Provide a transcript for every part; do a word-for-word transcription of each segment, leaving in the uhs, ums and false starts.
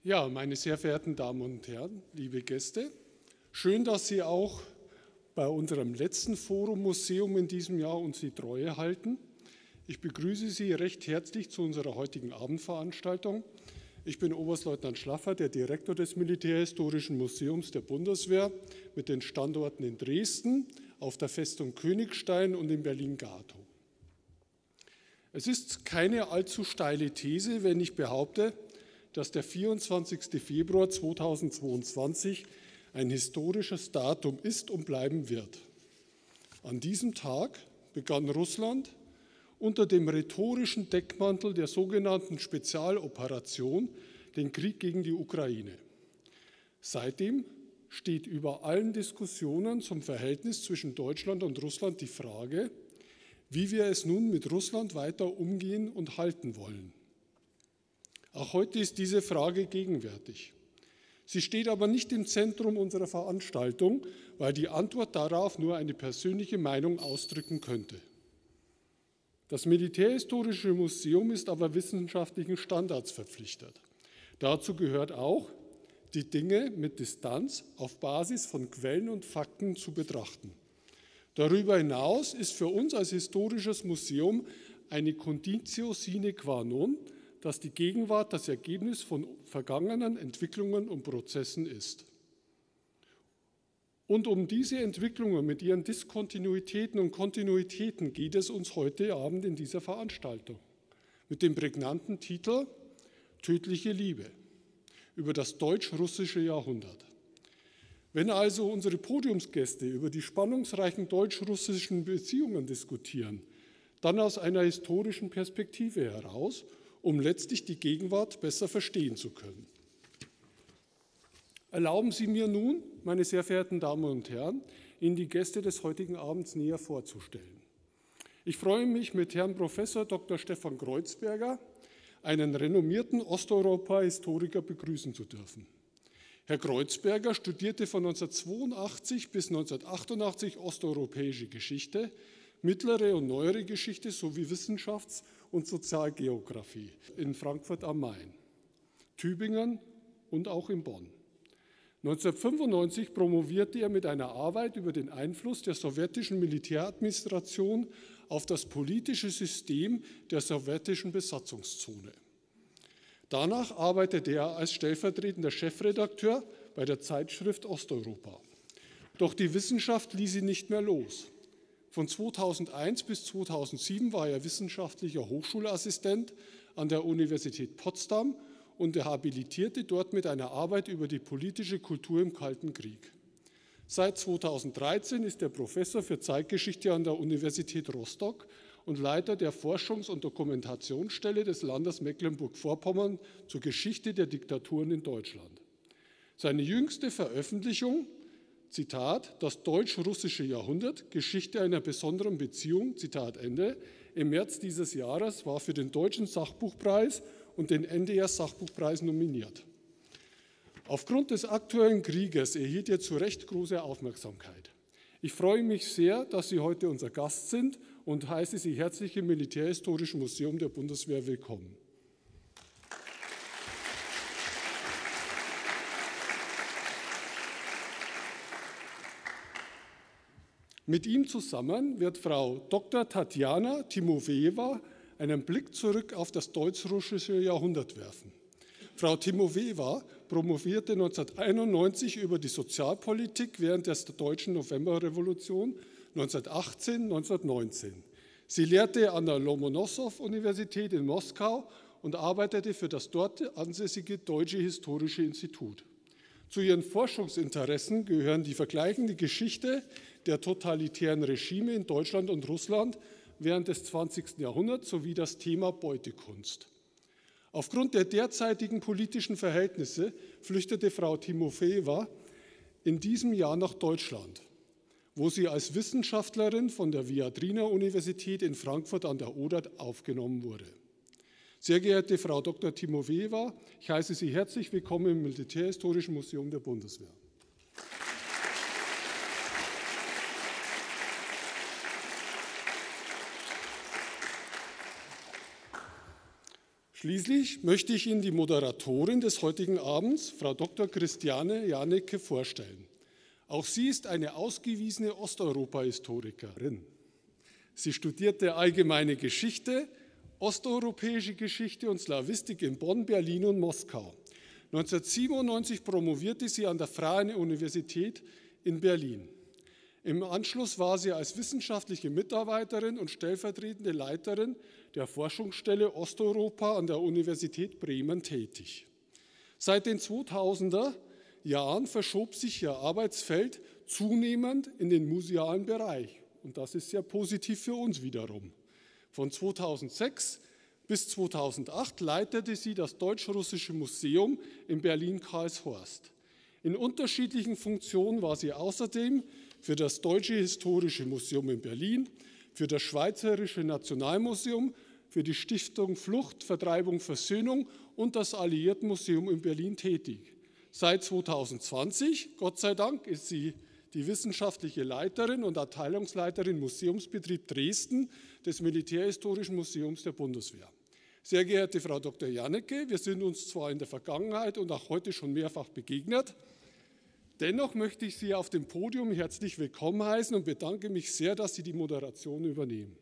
Ja, meine sehr verehrten Damen und Herren, liebe Gäste, schön, dass Sie auch bei unserem letzten Forum Museum in diesem Jahr uns die Treue halten. Ich begrüße Sie recht herzlich zu unserer heutigen Abendveranstaltung. Ich bin Oberstleutnant Schlaffer, der Direktor des Militärhistorischen Museums der Bundeswehr mit den Standorten in Dresden, auf der Festung Königstein und in Berlin-Gatow. Es ist keine allzu steile These, wenn ich behaupte, dass der vierundzwanzigste Februar zweitausendzweiundzwanzig ein historisches Datum ist und bleiben wird. An diesem Tag begann Russland unter dem rhetorischen Deckmantel der sogenannten Spezialoperation den Krieg gegen die Ukraine. Seitdem steht über allen Diskussionen zum Verhältnis zwischen Deutschland und Russland die Frage, wie wir es nun mit Russland weiter umgehen und halten wollen. Auch heute ist diese Frage gegenwärtig. Sie steht aber nicht im Zentrum unserer Veranstaltung, weil die Antwort darauf nur eine persönliche Meinung ausdrücken könnte. Das Militärhistorische Museum ist aber wissenschaftlichen Standards verpflichtet. Dazu gehört auch, die Dinge mit Distanz auf Basis von Quellen und Fakten zu betrachten. Darüber hinaus ist für uns als Historisches Museum eine Conditio sine qua non, dass die Gegenwart das Ergebnis von vergangenen Entwicklungen und Prozessen ist. Und um diese Entwicklungen mit ihren Diskontinuitäten und Kontinuitäten geht es uns heute Abend in dieser Veranstaltung mit dem prägnanten Titel Tödliche Liebe über das deutsch-russische Jahrhundert. Wenn also unsere Podiumsgäste über die spannungsreichen deutsch-russischen Beziehungen diskutieren, dann aus einer historischen Perspektive heraus, um letztlich die Gegenwart besser verstehen zu können. Erlauben Sie mir nun, meine sehr verehrten Damen und Herren, Ihnen die Gäste des heutigen Abends näher vorzustellen. Ich freue mich, mit Herrn Professor Doktor Stefan Kreuzberger, einen renommierten Osteuropa-Historiker, begrüßen zu dürfen. Herr Kreuzberger studierte von neunzehnhundertzweiundachtzig bis neunzehnhundertachtundachtzig osteuropäische Geschichte, mittlere und neuere Geschichte sowie Wissenschafts- und Sozialgeographie in Frankfurt am Main, Tübingen und auch in Bonn. neunzehnhundertfünfundneunzig promovierte er mit einer Arbeit über den Einfluss der sowjetischen Militäradministration auf das politische System der sowjetischen Besatzungszone. Danach arbeitete er als stellvertretender Chefredakteur bei der Zeitschrift Osteuropa. Doch die Wissenschaft ließ ihn nicht mehr los. Von zweitausendeins bis zweitausendsieben war er wissenschaftlicher Hochschulassistent an der Universität Potsdam und er habilitierte dort mit einer Arbeit über die politische Kultur im Kalten Krieg. Seit zweitausenddreizehn ist er Professor für Zeitgeschichte an der Universität Rostock und Leiter der Forschungs- und Dokumentationsstelle des Landes Mecklenburg-Vorpommern zur Geschichte der Diktaturen in Deutschland. Seine jüngste Veröffentlichung, Zitat, das deutsch-russische Jahrhundert, Geschichte einer besonderen Beziehung, Zitat Ende, im März dieses Jahres war für den Deutschen Sachbuchpreis und den N D R-Sachbuchpreis nominiert. Aufgrund des aktuellen Krieges erhielt er zu Recht große Aufmerksamkeit. Ich freue mich sehr, dass Sie heute unser Gast sind und heiße Sie herzlich im Militärhistorischen Museum der Bundeswehr willkommen. Mit ihm zusammen wird Frau Doktor Tatjana Timofejewa einen Blick zurück auf das deutsch-russische Jahrhundert werfen. Frau Timofejewa promovierte neunzehnhunderteinundneunzig über die Sozialpolitik während der deutschen Novemberrevolution neunzehnhundertachtzehn neunzehnhundertneunzehn. Sie lehrte an der Lomonossow-Universität in Moskau und arbeitete für das dort ansässige Deutsche Historische Institut. Zu ihren Forschungsinteressen gehören die vergleichende Geschichte der totalitären Regime in Deutschland und Russland während des zwanzigsten Jahrhunderts sowie das Thema Beutekunst. Aufgrund der derzeitigen politischen Verhältnisse flüchtete Frau Timofejewa in diesem Jahr nach Deutschland, wo sie als Wissenschaftlerin von der Viadrina-Universität in Frankfurt an der Oder aufgenommen wurde. Sehr geehrte Frau Doktor Timofejewa, ich heiße Sie herzlich willkommen im Militärhistorischen Museum der Bundeswehr. Schließlich möchte ich Ihnen die Moderatorin des heutigen Abends, Frau Doktor Christiane Janicke, vorstellen. Auch sie ist eine ausgewiesene Osteuropa-Historikerin. Sie studierte allgemeine Geschichte, osteuropäische Geschichte und Slawistik in Bonn, Berlin und Moskau. neunzehnhundertsiebenundneunzig promovierte sie an der Freien Universität in Berlin. Im Anschluss war sie als wissenschaftliche Mitarbeiterin und stellvertretende Leiterin der Forschungsstelle Osteuropa an der Universität Bremen tätig. Seit den zweitausender Jahren verschob sich ihr Arbeitsfeld zunehmend in den musealen Bereich. Und das ist sehr positiv für uns wiederum. Von zweitausendsechs bis zweitausendacht leitete sie das Deutsch-Russische Museum in Berlin-Karlshorst. In unterschiedlichen Funktionen war sie außerdem für das Deutsche Historische Museum in Berlin, für das Schweizerische Nationalmuseum, für die Stiftung Flucht, Vertreibung, Versöhnung und das Alliiertenmuseum in Berlin tätig. Seit zweitausendzwanzig, Gott sei Dank, ist sie die wissenschaftliche Leiterin und Abteilungsleiterin Museumsbetrieb Dresden des Militärhistorischen Museums der Bundeswehr. Sehr geehrte Frau Doktor Janicke, wir sind uns zwar in der Vergangenheit und auch heute schon mehrfach begegnet, dennoch möchte ich Sie auf dem Podium herzlich willkommen heißen und bedanke mich sehr, dass Sie die Moderation übernehmen.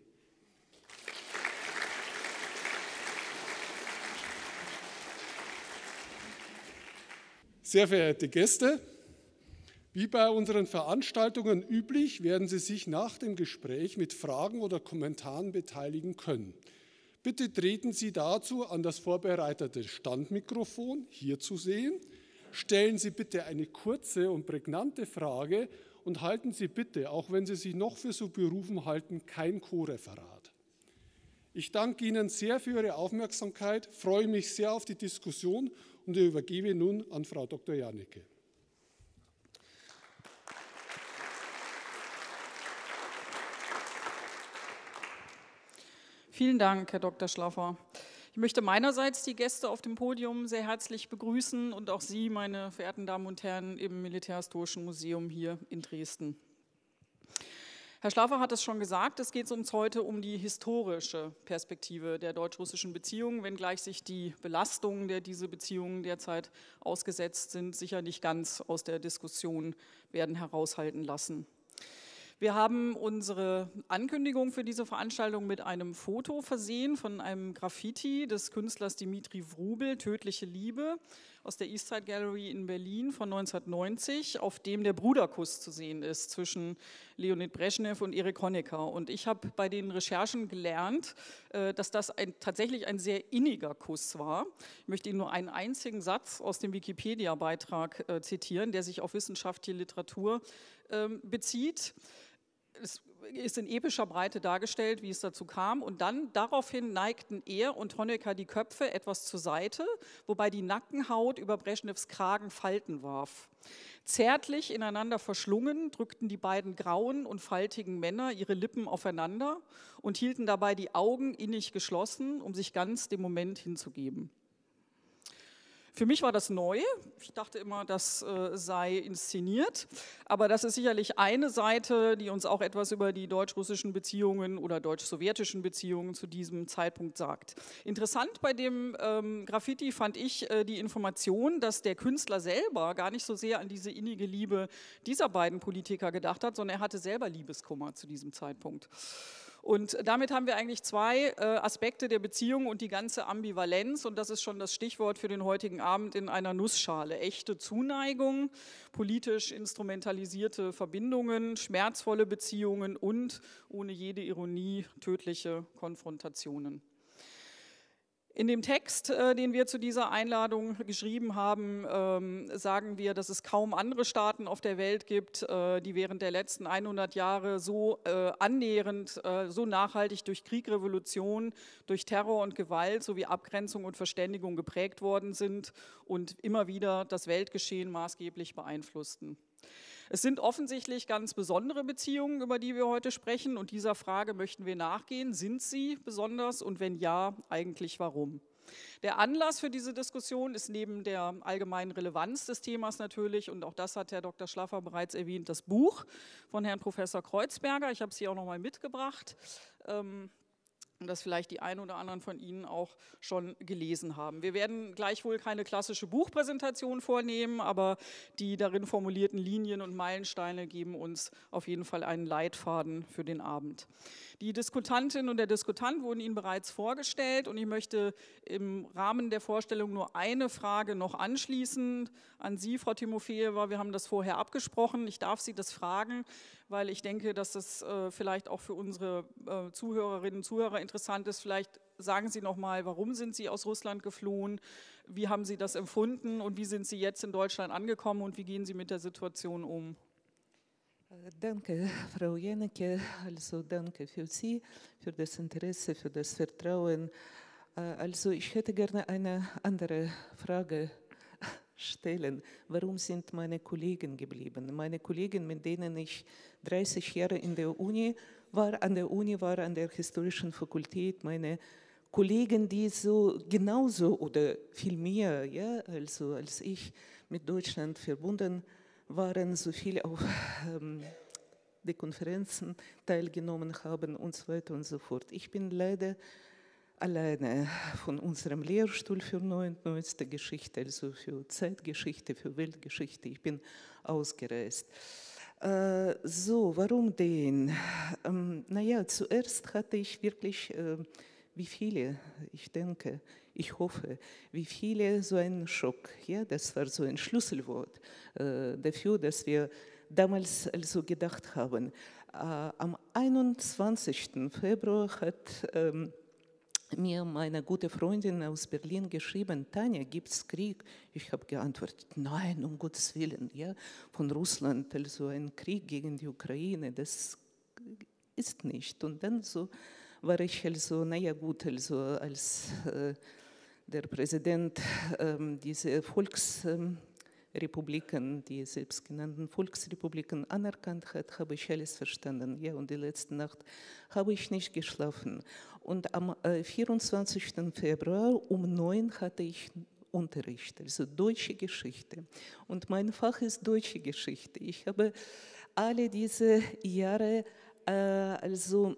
Sehr verehrte Gäste, wie bei unseren Veranstaltungen üblich, werden Sie sich nach dem Gespräch mit Fragen oder Kommentaren beteiligen können. Bitte treten Sie dazu an das vorbereitete Standmikrofon, hier zu sehen. Stellen Sie bitte eine kurze und prägnante Frage und halten Sie bitte, auch wenn Sie sich noch für so berufen halten, kein Co-Referat. Ich danke Ihnen sehr für Ihre Aufmerksamkeit, freue mich sehr auf die Diskussion und übergebe nun an Frau Doktor Janicke. Vielen Dank, Herr Doktor Schlaffer. Ich möchte meinerseits die Gäste auf dem Podium sehr herzlich begrüßen und auch Sie, meine verehrten Damen und Herren, im Militärhistorischen Museum hier in Dresden. Herr Schlaffer hat es schon gesagt, es geht uns heute um die historische Perspektive der deutsch-russischen Beziehungen, wenngleich sich die Belastungen, der diese Beziehungen derzeit ausgesetzt sind, sicher nicht ganz aus der Diskussion werden heraushalten lassen. Wir haben unsere Ankündigung für diese Veranstaltung mit einem Foto versehen von einem Graffiti des Künstlers Dimitri Wrubel, Tödliche Liebe, aus der Eastside Gallery in Berlin von neunzehnhundertneunzig, auf dem der Bruderkuss zu sehen ist zwischen Leonid Brezhnev und Erich Honecker. Und ich habe bei den Recherchen gelernt, dass das ein, tatsächlich ein sehr inniger Kuss war. Ich möchte Ihnen nur einen einzigen Satz aus dem Wikipedia-Beitrag äh, zitieren, der sich auf wissenschaftliche Literatur äh, bezieht. Es ist in epischer Breite dargestellt, wie es dazu kam. Und dann daraufhin neigten er und Honecker die Köpfe etwas zur Seite, wobei die Nackenhaut über Brezhnevs Kragen Falten warf. Zärtlich ineinander verschlungen drückten die beiden grauen und faltigen Männer ihre Lippen aufeinander und hielten dabei die Augen innig geschlossen, um sich ganz dem Moment hinzugeben. Für mich war das neu. Ich dachte immer, das äh, sei inszeniert. Aber das ist sicherlich eine Seite, die uns auch etwas über die deutsch-russischen Beziehungen oder deutsch-sowjetischen Beziehungen zu diesem Zeitpunkt sagt. Interessant bei dem ähm, Graffiti fand ich äh, die Information, dass der Künstler selber gar nicht so sehr an diese innige Liebe dieser beiden Politiker gedacht hat, sondern er hatte selber Liebeskummer zu diesem Zeitpunkt. Und damit haben wir eigentlich zwei äh, Aspekte der Beziehung und die ganze Ambivalenz, und das ist schon das Stichwort für den heutigen Abend, in einer Nussschale. Echte Zuneigung, politisch instrumentalisierte Verbindungen, schmerzvolle Beziehungen und, ohne jede Ironie, tödliche Konfrontationen. In dem Text, äh, den wir zu dieser Einladung geschrieben haben, ähm, sagen wir, dass es kaum andere Staaten auf der Welt gibt, äh, die während der letzten hundert Jahre so äh, annähernd, äh, so nachhaltig durch Krieg, Revolution, durch Terror und Gewalt sowie Abgrenzung und Verständigung geprägt worden sind und immer wieder das Weltgeschehen maßgeblich beeinflussten. Es sind offensichtlich ganz besondere Beziehungen, über die wir heute sprechen, und dieser Frage möchten wir nachgehen. Sind sie besonders und wenn ja, eigentlich warum? Der Anlass für diese Diskussion ist neben der allgemeinen Relevanz des Themas natürlich, und auch das hat Herr Doktor Schlaffer bereits erwähnt, das Buch von Herrn Professor Kreuzberger. Ich habe es hier auch noch mal mitgebracht. Ähm, das vielleicht die einen oder anderen von Ihnen auch schon gelesen haben. Wir werden gleichwohl keine klassische Buchpräsentation vornehmen, aber die darin formulierten Linien und Meilensteine geben uns auf jeden Fall einen Leitfaden für den Abend. Die Diskutantin und der Diskutant wurden Ihnen bereits vorgestellt und ich möchte im Rahmen der Vorstellung nur eine Frage noch anschließen an Sie, Frau Timofejewa. Wir haben das vorher abgesprochen. Ich darf Sie das fragen, weil ich denke, dass das äh, vielleicht auch für unsere äh, Zuhörerinnen und Zuhörer interessant ist. Vielleicht sagen Sie noch mal, warum sind Sie aus Russland geflohen? Wie haben Sie das empfunden und wie sind Sie jetzt in Deutschland angekommen und wie gehen Sie mit der Situation um? Danke, Frau Jennecke. Also danke für Sie, für das Interesse, für das Vertrauen. Also ich hätte gerne eine andere Frage stellen. Warum sind meine Kollegen geblieben? Meine Kollegen, mit denen ich dreißig Jahre in der Uni war, an der Uni war, an der Historischen Fakultät, meine Kollegen, die so genauso oder viel mehr, ja, also als ich mit Deutschland verbunden waren, so viel auf ähm, die Konferenzen teilgenommen haben und so weiter und so fort. Ich bin leider alleine von unserem Lehrstuhl für Neue und Neueste Geschichte, also für Zeitgeschichte, für Weltgeschichte. Ich bin ausgereist. Äh, so, warum den? Ähm, naja, zuerst hatte ich wirklich, äh, wie viele, ich denke, ich hoffe, wie viele so einen Schock. Ja, das war so ein Schlüsselwort äh, dafür, dass wir damals also gedacht haben. Äh, am einundzwanzigsten Februar hat ähm, mir meine gute Freundin aus Berlin geschrieben, Tanja, gibt es Krieg? Ich habe geantwortet, nein, um Gottes Willen, ja, von Russland, also ein Krieg gegen die Ukraine, das ist nicht. Und dann so war ich also, naja gut, also als äh, der Präsident ähm, diese Volksrepubliken, die selbstgenannten Volksrepubliken anerkannt hat, habe ich alles verstanden. Ja, und die letzte Nacht habe ich nicht geschlafen. Und am äh, vierundzwanzigsten Februar um neun hatte ich Unterricht, also deutsche Geschichte. Und mein Fach ist deutsche Geschichte. Ich habe alle diese Jahre äh, also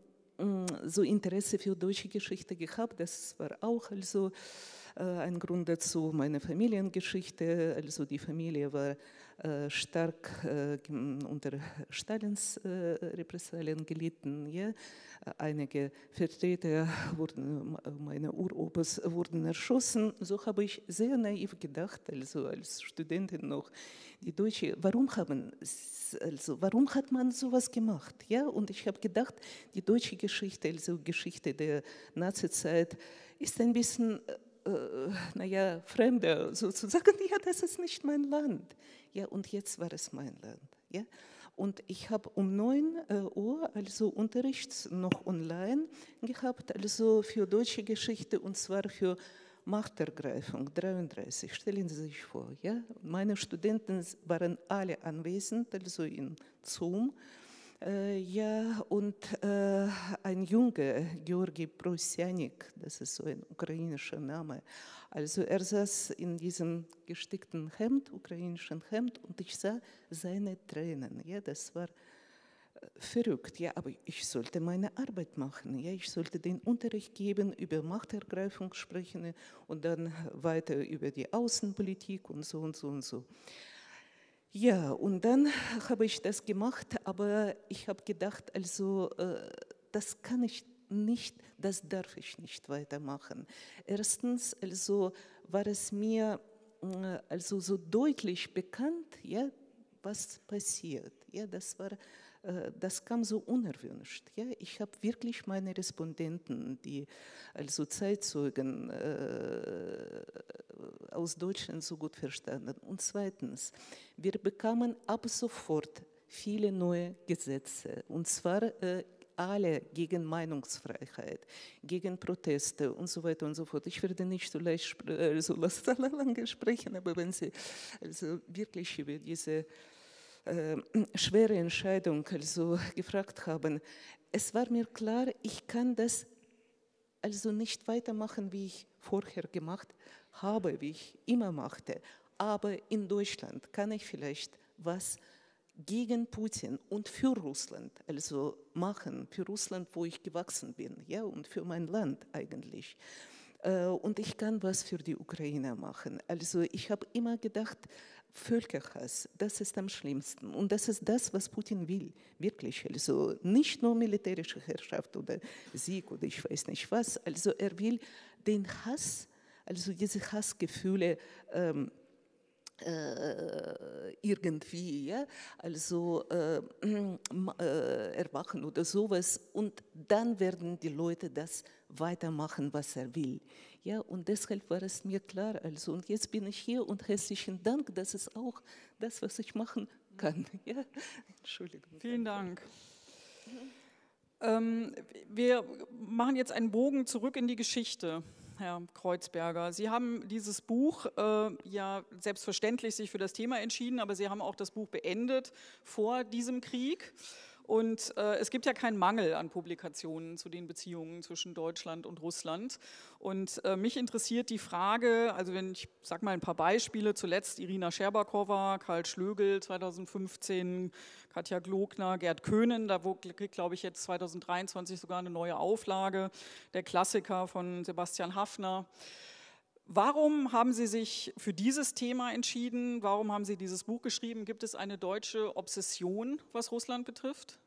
so Interesse für deutsche Geschichte gehabt. Das war auch also äh, ein Grund dazu, meine Familiengeschichte. Also die Familie war äh, stark äh, unter Stalins äh, Repressalien gelitten. Ja? Einige Vertreter wurden, meine Uropas wurden erschossen. So habe ich sehr naiv gedacht, also als Studentin noch, die Deutsche, warum haben Also, warum hat man sowas gemacht? Ja? Und ich habe gedacht, die deutsche Geschichte, also Geschichte der Nazizeit, ist ein bisschen, äh, naja, fremder sozusagen. Ja, das ist nicht mein Land. Ja, und jetzt war es mein Land. Ja? Und ich habe um neun Uhr also Unterricht noch online gehabt, also für deutsche Geschichte und zwar für Machtergreifung, dreiunddreißig, stellen Sie sich vor. Ja? Meine Studenten waren alle anwesend, also in Zoom. Äh, ja, und äh, ein Junge, Georgi Prosyanik, das ist so ein ukrainischer Name, also er saß in diesem gestickten Hemd, ukrainischen Hemd, und ich sah seine Tränen. Ja? Das war verrückt, ja, aber ich sollte meine Arbeit machen. Ja, ich sollte den Unterricht geben, über Machtergreifung sprechen und dann weiter über die Außenpolitik und so und so und so. Ja, und dann habe ich das gemacht, aber ich habe gedacht, also das kann ich nicht, das darf ich nicht weitermachen. Erstens, also war es mir also so deutlich bekannt, ja, was passiert. Ja, das war Das kam so unerwünscht. Ja? Ich habe wirklich meine Respondenten, die also Zeitzeugen äh, aus Deutschland so gut verstanden. Und zweitens, wir bekamen ab sofort viele neue Gesetze, und zwar äh, alle gegen Meinungsfreiheit, gegen Proteste und so weiter und so fort. Ich werde nicht so leicht spre so lange sprechen, aber wenn Sie also wirklich über diese Äh, schwere Entscheidung also gefragt haben. Es war mir klar, ich kann das also nicht weitermachen, wie ich vorher gemacht habe, wie ich immer machte. Aber in Deutschland kann ich vielleicht was gegen Putin und für Russland, also machen, für Russland, wo ich gewachsen bin, ja, und für mein Land eigentlich. Und ich kann was für die Ukraine machen. Also ich habe immer gedacht, Völkerhass, das ist am schlimmsten. Und das ist das, was Putin will, wirklich. Also nicht nur militärische Herrschaft oder Sieg oder ich weiß nicht was. Also er will den Hass, also diese Hassgefühle ähm, äh, irgendwie, ja, also äh, äh, erwachen oder sowas. Und dann werden die Leute das weitermachen, was er will. Ja, und deshalb war es mir klar, also und jetzt bin ich hier und herzlichen Dank, das ist auch das, was ich machen kann. Ja? Entschuldigung. Vielen Dank. Mhm. Ähm, wir machen jetzt einen Bogen zurück in die Geschichte, Herr Kreuzberger. Sie haben dieses Buch äh, ja selbstverständlich sich für das Thema entschieden, aber Sie haben auch das Buch beendet vor diesem Krieg. Und äh, es gibt ja keinen Mangel an Publikationen zu den Beziehungen zwischen Deutschland und Russland. Und äh, mich interessiert die Frage, also wenn ich sage mal ein paar Beispiele, zuletzt Irina Scherbakowa, Karl Schlögl zweitausendfünfzehn, Katja Glogner, Gerd Köhnen, da kriegt, glaube ich, jetzt zweitausenddreiundzwanzig sogar eine neue Auflage, der Klassiker von Sebastian Haffner. Warum haben Sie sich für dieses Thema entschieden? Warum haben Sie dieses Buch geschrieben? Gibt es eine deutsche Obsession, was Russland betrifft?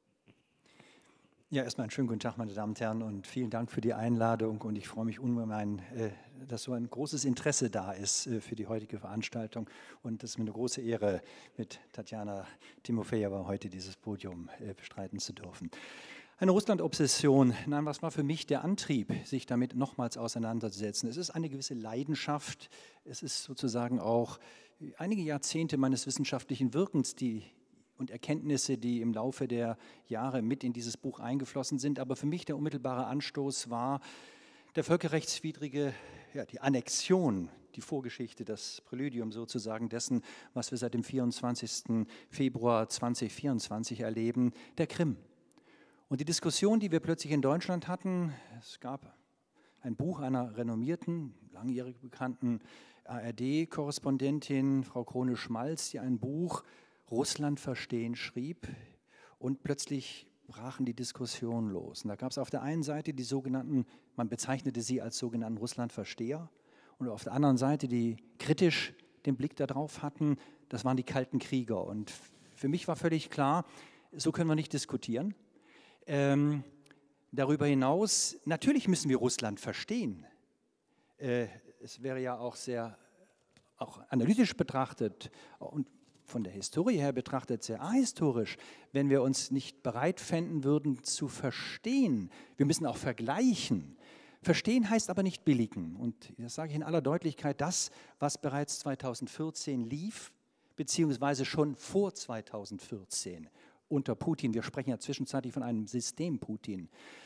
Ja, erstmal einen schönen guten Tag, meine Damen und Herren, und vielen Dank für die Einladung. Und ich freue mich ungemein, dass so ein großes Interesse da ist für die heutige Veranstaltung. Und es ist mir eine große Ehre, mit Tatjana Timofejewa heute dieses Podium bestreiten zu dürfen. Eine Russland-Obsession, nein, was war für mich der Antrieb, sich damit nochmals auseinanderzusetzen? Es ist eine gewisse Leidenschaft, es ist sozusagen auch einige Jahrzehnte meines wissenschaftlichen Wirkens die, und Erkenntnisse, die im Laufe der Jahre mit in dieses Buch eingeflossen sind. Aber für mich der unmittelbare Anstoß war der völkerrechtswidrige, ja, die Annexion, die Vorgeschichte, das Präludium sozusagen dessen, was wir seit dem vierundzwanzigsten Februar zweitausendvierundzwanzig erleben, der Krim. Und die Diskussion, die wir plötzlich in Deutschland hatten, es gab ein Buch einer renommierten, langjährig bekannten A R D-Korrespondentin, Frau Krone-Schmalz, die ein Buch Russland verstehen schrieb, und plötzlich brachen die Diskussionen los. Und da gab es auf der einen Seite die sogenannten, man bezeichnete sie als sogenannten Russlandversteher, und auf der anderen Seite, die kritisch den Blick darauf hatten, das waren die kalten Krieger. Und für mich war völlig klar, so können wir nicht diskutieren. Ähm, darüber hinaus, natürlich müssen wir Russland verstehen. Äh, es wäre ja auch sehr, auch analytisch betrachtet und von der Historie her betrachtet sehr ahistorisch, wenn wir uns nicht bereit fänden würden zu verstehen. Wir müssen auch vergleichen. Verstehen heißt aber nicht billigen. Und das sage ich in aller Deutlichkeit, das, was bereits zweitausendvierzehn lief, beziehungsweise schon vor zweitausendvierzehn, unter Putin, wir sprechen ja zwischenzeitlich von einem System Putin,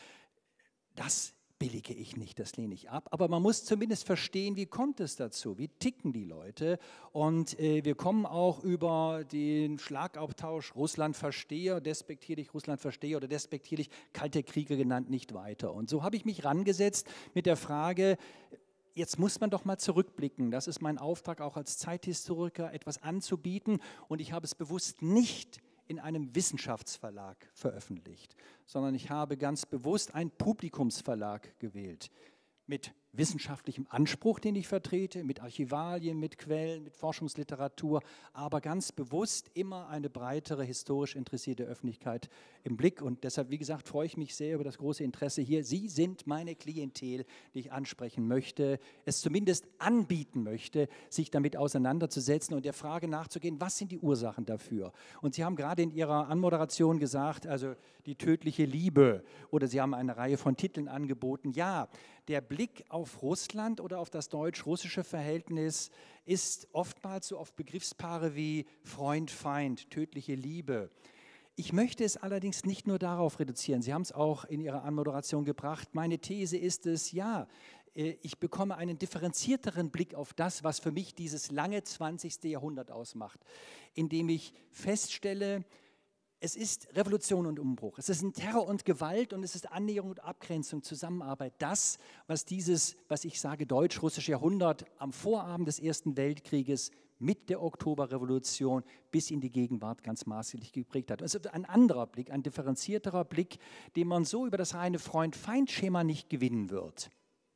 das billige ich nicht, das lehne ich ab. Aber man muss zumindest verstehen, wie kommt es dazu, wie ticken die Leute. Und äh, wir kommen auch über den Schlagabtausch Russland verstehe, despektierlich Russland verstehe oder despektierlich kalte Kriege genannt nicht weiter. Und so habe ich mich rangesetzt mit der Frage, jetzt muss man doch mal zurückblicken. Das ist mein Auftrag auch als Zeithistoriker, etwas anzubieten. Und ich habe es bewusst nicht in einem Wissenschaftsverlag veröffentlicht, sondern ich habe ganz bewusst einen Publikumsverlag gewählt, mit wissenschaftlichem Anspruch, den ich vertrete, mit Archivalien, mit Quellen, mit Forschungsliteratur, aber ganz bewusst immer eine breitere, historisch interessierte Öffentlichkeit im Blick. Und deshalb, wie gesagt, freue ich mich sehr über das große Interesse hier. Sie sind meine Klientel, die ich ansprechen möchte, es zumindest anbieten möchte, sich damit auseinanderzusetzen und der Frage nachzugehen, was sind die Ursachen dafür? Und Sie haben gerade in Ihrer Anmoderation gesagt, also die tödliche Liebe, oder Sie haben eine Reihe von Titeln angeboten. Ja, der Blick auf Russland oder auf das deutsch-russische Verhältnis ist oftmals so auf Begriffspaare wie Freund, Feind, tödliche Liebe. Ich möchte es allerdings nicht nur darauf reduzieren. Sie haben es auch in Ihrer Anmoderation gebracht. Meine These ist es, ja, ich bekomme einen differenzierteren Blick auf das, was für mich dieses lange zwanzigste Jahrhundert ausmacht, indem ich feststelle, es ist Revolution und Umbruch, es ist ein Terror und Gewalt und es ist Annäherung und Abgrenzung, Zusammenarbeit. Das, was dieses, was ich sage, deutsch-russische Jahrhundert am Vorabend des Ersten Weltkrieges mit der Oktoberrevolution bis in die Gegenwart ganz maßgeblich geprägt hat. Also ein anderer Blick, ein differenzierterer Blick, den man so über das reine Freund-Feind-Schema nicht gewinnen wird.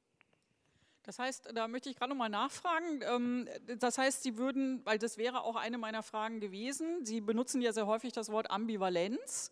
Das heißt, da möchte ich gerade noch mal nachfragen, das heißt, Sie würden, weil das wäre auch eine meiner Fragen gewesen, Sie benutzen ja sehr häufig das Wort Ambivalenz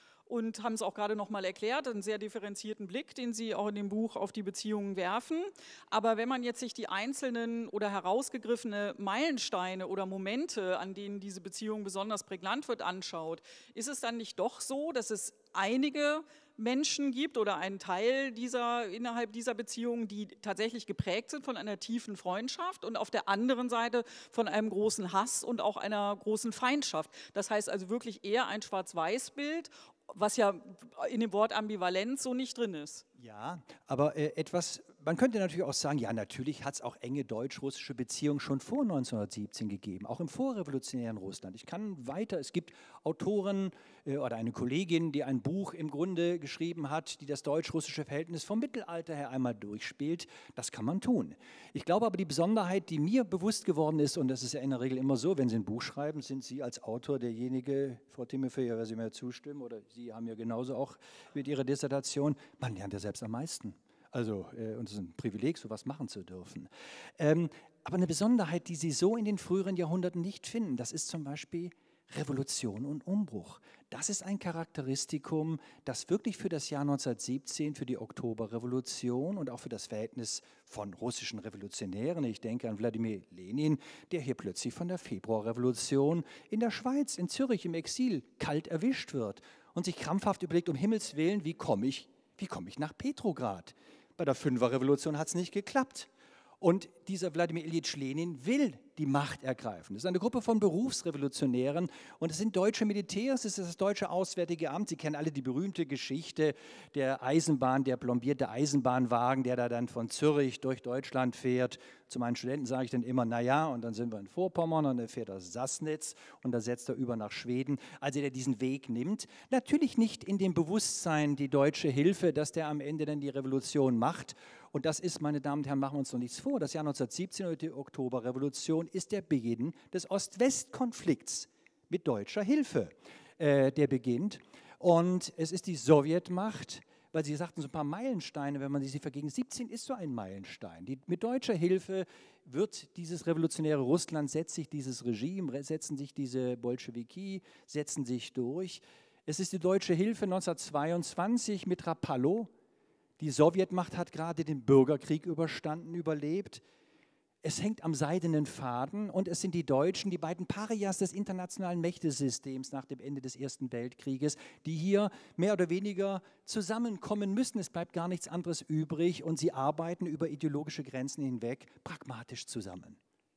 und haben es auch gerade noch mal erklärt, einen sehr differenzierten Blick, den Sie auch in dem Buch auf die Beziehungen werfen. Aber wenn man jetzt sich die einzelnen oder herausgegriffene Meilensteine oder Momente, an denen diese Beziehung besonders prägnant wird, anschaut, ist es dann nicht doch so, dass es einige Menschen gibt oder einen Teil dieser, innerhalb dieser Beziehungen, die tatsächlich geprägt sind von einer tiefen Freundschaft und auf der anderen Seite von einem großen Hass und auch einer großen Feindschaft. Das heißt also wirklich eher ein Schwarz-Weiß-Bild, was ja in dem Wort Ambivalenz so nicht drin ist. Ja, aber äh, etwas, man könnte natürlich auch sagen, ja, natürlich hat es auch enge deutsch-russische Beziehungen schon vor neunzehnhundertsiebzehn gegeben, auch im vorrevolutionären Russland. Ich kann weiter, es gibt Autoren äh, oder eine Kollegin, die ein Buch im Grunde geschrieben hat, die das deutsch-russische Verhältnis vom Mittelalter her einmal durchspielt. Das kann man tun. Ich glaube aber, die Besonderheit, die mir bewusst geworden ist, und das ist ja in der Regel immer so, wenn Sie ein Buch schreiben, sind Sie als Autor derjenige, Frau Timofejewa, wenn Sie mir zustimmen, oder Sie haben ja genauso auch mit Ihrer Dissertation, man lernt ja selbst am meisten. Also, äh, und es ist ein Privileg, sowas machen zu dürfen. Ähm, aber eine Besonderheit, die Sie so in den früheren Jahrhunderten nicht finden, das ist zum Beispiel Revolution und Umbruch. Das ist ein Charakteristikum, das wirklich für das Jahr neunzehnhundertsiebzehn, für die Oktoberrevolution und auch für das Verhältnis von russischen Revolutionären, ich denke an Wladimir Lenin, der hier plötzlich von der Februarrevolution in der Schweiz, in Zürich im Exil kalt erwischt wird und sich krampfhaft überlegt, um Himmels Willen, wie komme ich Wie komme ich nach Petrograd? Bei der Fünferrevolution hat es nicht geklappt. Und dieser Wladimir Iljitsch Lenin will die Macht ergreifen. Das ist eine Gruppe von Berufsrevolutionären und es sind deutsche Militärs, es ist das deutsche Auswärtige Amt. Sie kennen alle die berühmte Geschichte der Eisenbahn, der plombierte Eisenbahnwagen, der da dann von Zürich durch Deutschland fährt. Zu meinen Studenten sage ich dann immer, naja, und dann sind wir in Vorpommern und dann fährt er Sassnitz und dann setzt er über nach Schweden. Also der diesen Weg nimmt, natürlich nicht in dem Bewusstsein, die deutsche Hilfe, dass der am Ende dann die Revolution macht. Und das ist, meine Damen und Herren, machen wir uns noch nichts vor, das Jahr neunzehnhundertsiebzehn oder die Oktoberrevolution ist der Beginn des Ost-West-Konflikts mit deutscher Hilfe, äh, der beginnt. Und es ist die Sowjetmacht, weil Sie sagten so ein paar Meilensteine, wenn man sie vergegen, siebzehn ist so ein Meilenstein. Die, mit deutscher Hilfe wird dieses revolutionäre Russland, setzt sich dieses Regime, setzen sich diese Bolschewiki, setzen sich durch. Es ist die deutsche Hilfe neunzehnhundertzweiundzwanzig mit Rapallo. Die Sowjetmacht hat gerade den Bürgerkrieg überstanden, überlebt. Es hängt am seidenen Faden und es sind die Deutschen, die beiden Parias des internationalen Mächtesystems nach dem Ende des Ersten Weltkrieges, die hier mehr oder weniger zusammenkommen müssen. Es bleibt gar nichts anderes übrig und sie arbeiten über ideologische Grenzen hinweg pragmatisch zusammen.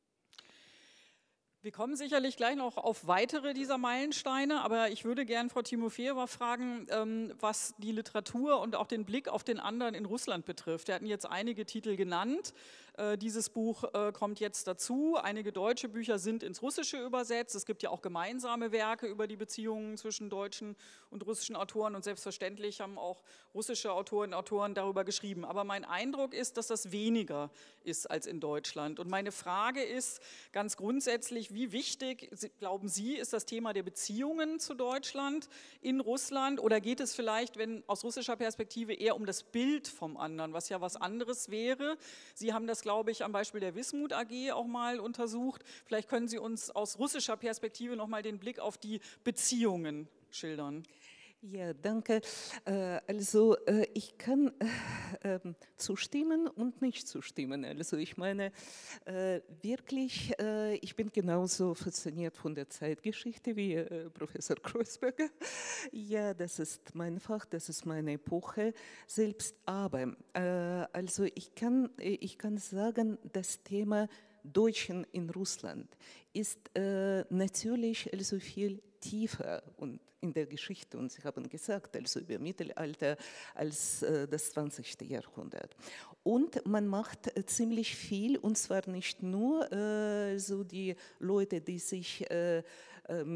Wir kommen sicherlich gleich noch auf weitere dieser Meilensteine, aber ich würde gerne Frau Timofejewa fragen, was die Literatur und auch den Blick auf den anderen in Russland betrifft. Wir hatten jetzt einige Titel genannt. Dieses Buch kommt jetzt dazu. Einige deutsche Bücher sind ins Russische übersetzt. Es gibt ja auch gemeinsame Werke über die Beziehungen zwischen deutschen und russischen Autoren und selbstverständlich haben auch russische Autorinnen und Autoren darüber geschrieben. Aber mein Eindruck ist, dass das weniger ist als in Deutschland. Und meine Frage ist ganz grundsätzlich, wie wichtig, glauben Sie, ist das Thema der Beziehungen zu Deutschland in Russland? Oder geht es vielleicht, wenn aus russischer Perspektive, eher um das Bild vom anderen, was ja was anderes wäre? Sie haben das, glaube ich, am Beispiel der Wismut A G auch mal untersucht. Vielleicht können Sie uns aus russischer Perspektive noch mal den Blick auf die Beziehungen schildern. Ja, danke. Also ich kann zustimmen und nicht zustimmen. Also ich meine wirklich, ich bin genauso fasziniert von der Zeitgeschichte wie Professor Kreuzberger. Ja, das ist mein Fach, das ist meine Epoche selbst. Aber also ich kann, ich kann sagen, das Thema Deutschen in Russland ist natürlich also viel tiefer und in der Geschichte, und Sie haben gesagt, also über Mittelalter als äh, das zwanzigste Jahrhundert. Und man macht äh, ziemlich viel, und zwar nicht nur äh, so die Leute, die sich äh, äh, mit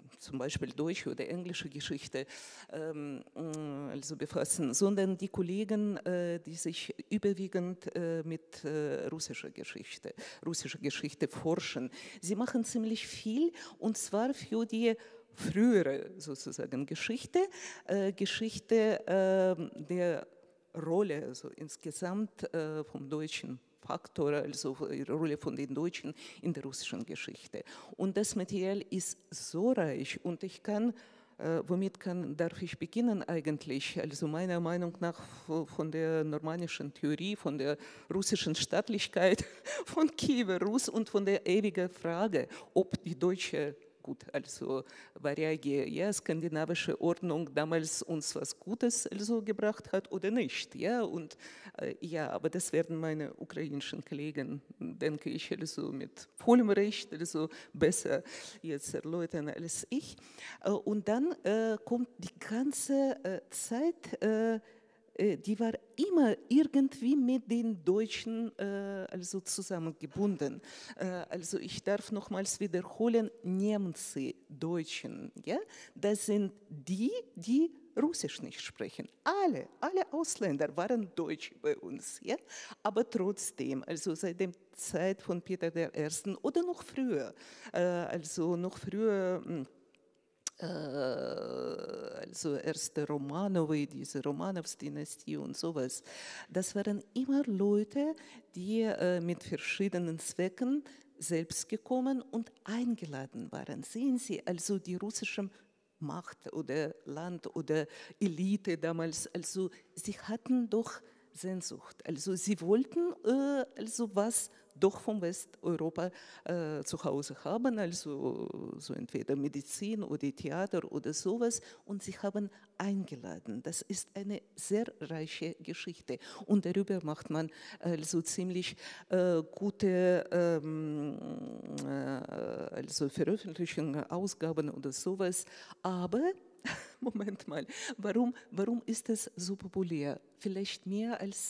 zum Beispiel deutsche oder englische Geschichte ähm, also befassen, sondern die Kollegen, äh, die sich überwiegend äh, mit äh, russischer Geschichte, russischer Geschichte forschen. Sie machen ziemlich viel, und zwar für die frühere sozusagen Geschichte, äh, Geschichte äh, der Rolle, also insgesamt äh, vom deutschen Faktor, also die Rolle von den Deutschen in der russischen Geschichte. Und das Material ist so reich, und ich kann, äh, womit kann, darf ich beginnen eigentlich? Also meiner Meinung nach von der normannischen Theorie, von der russischen Staatlichkeit, von Kiewer Rus und von der ewigen Frage, ob die deutsche gut, also Varyage, ja, skandinavische Ordnung damals uns was Gutes also gebracht hat oder nicht, ja, und äh, ja, aber das werden meine ukrainischen Kollegen, denke ich, also mit vollem Recht also besser jetzt erläutern als ich. Äh, und dann äh, kommt die ganze äh, Zeit, äh, die war immer irgendwie mit den Deutschen äh, also zusammengebunden. Äh, also ich darf nochmals wiederholen, Немцы, Deutschen, ja, das sind die, die Russisch nicht sprechen. Alle, alle Ausländer waren Deutsch bei uns, ja, aber trotzdem, also seit der Zeit von Peter der Ersten oder noch früher, äh, also noch früher, also erste Romanowi, diese Romanows-Dynastie und sowas, das waren immer Leute, die äh, mit verschiedenen Zwecken selbst gekommen und eingeladen waren. Sehen Sie, also die russische Macht oder Land oder Elite damals, also sie hatten doch Sehnsucht. Also sie wollten äh, also was doch vom Westeuropa äh, zu Hause haben, also so entweder Medizin oder Theater oder sowas, und sie haben eingeladen. Das ist eine sehr reiche Geschichte, und darüber macht man also ziemlich äh, gute ähm, äh, also Veröffentlichungen, Ausgaben oder sowas, aber Moment mal, warum, warum ist es so populär? Vielleicht mehr als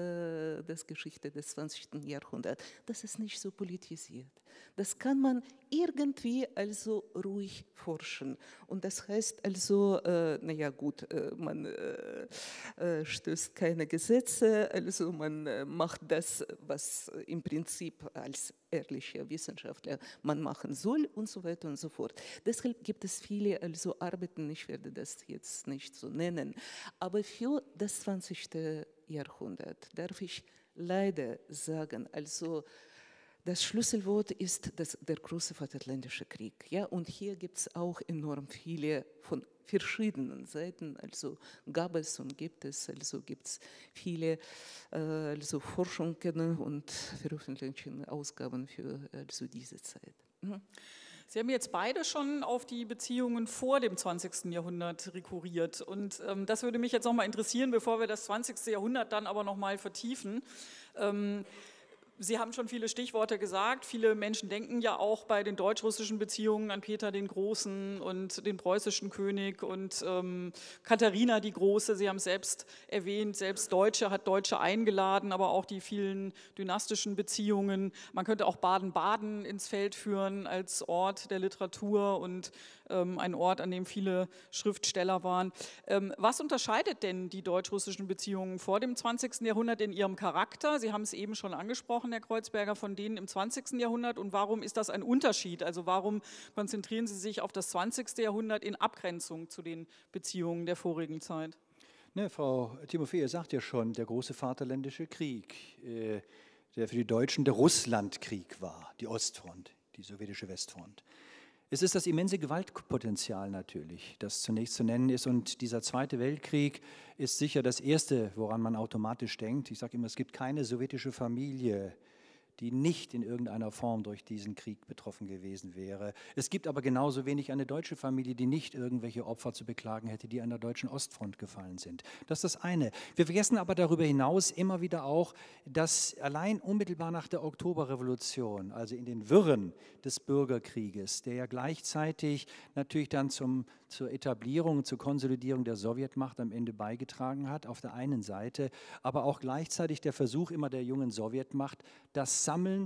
äh, das Geschichte des zwanzigsten Jahrhunderts. Das ist nicht so politisiert. Das kann man irgendwie also ruhig forschen. Und das heißt also, äh, naja gut, äh, man äh, äh, stößt keine Gesetze, also man äh, macht das, was im Prinzip als ehrlicher Wissenschaftler man machen soll und so weiter und so fort. Deshalb gibt es viele also Arbeiten, ich werde das jetzt nicht so nennen, aber für das zwanzigste Jahrhundert darf ich leider sagen, also das Schlüsselwort ist das, der große Vaterländische Krieg. Ja? Und hier gibt es auch enorm viele von verschiedenen Seiten, also gab es und gibt es, also gibt es viele äh, also Forschungen und veröffentlichten Ausgaben für also diese Zeit. Mhm. Sie haben jetzt beide schon auf die Beziehungen vor dem zwanzigsten Jahrhundert rekurriert, und ähm, das würde mich jetzt noch mal interessieren, bevor wir das zwanzigste Jahrhundert dann aber noch mal vertiefen. Ähm, Sie haben schon viele Stichworte gesagt. Viele Menschen denken ja auch bei den deutsch-russischen Beziehungen an Peter den Großen und den preußischen König und ähm, Katharina die Große. Sie haben es selbst erwähnt, selbst Deutsche hat Deutsche eingeladen, aber auch die vielen dynastischen Beziehungen. Man könnte auch Baden-Baden ins Feld führen als Ort der Literatur und ähm, ein Ort, an dem viele Schriftsteller waren. Ähm, was unterscheidet denn die deutsch-russischen Beziehungen vor dem zwanzigsten Jahrhundert in ihrem Charakter? Sie haben es eben schon angesprochen, Herr Kreuzberger, von denen im zwanzigsten Jahrhundert, und warum ist das ein Unterschied? Also warum konzentrieren Sie sich auf das zwanzigste Jahrhundert in Abgrenzung zu den Beziehungen der vorigen Zeit? Ne, Frau Timofeja sagt ja schon, der große Vaterländische Krieg, äh, der für die Deutschen der Russlandkrieg war, die Ostfront, die sowjetische Westfront. Es ist das immense Gewaltpotenzial natürlich, das zunächst zu nennen ist, und dieser Zweite Weltkrieg ist sicher das Erste, woran man automatisch denkt. Ich sage immer, es gibt keine sowjetische Familie, die nicht in irgendeiner Form durch diesen Krieg betroffen gewesen wäre. Es gibt aber genauso wenig eine deutsche Familie, die nicht irgendwelche Opfer zu beklagen hätte, die an der deutschen Ostfront gefallen sind. Das ist das eine. Wir vergessen aber darüber hinaus immer wieder auch, dass allein unmittelbar nach der Oktoberrevolution, also in den Wirren des Bürgerkrieges, der ja gleichzeitig natürlich dann zum, zur Etablierung, zur Konsolidierung der Sowjetmacht am Ende beigetragen hat, auf der einen Seite, aber auch gleichzeitig der Versuch immer der jungen Sowjetmacht, das Sammeln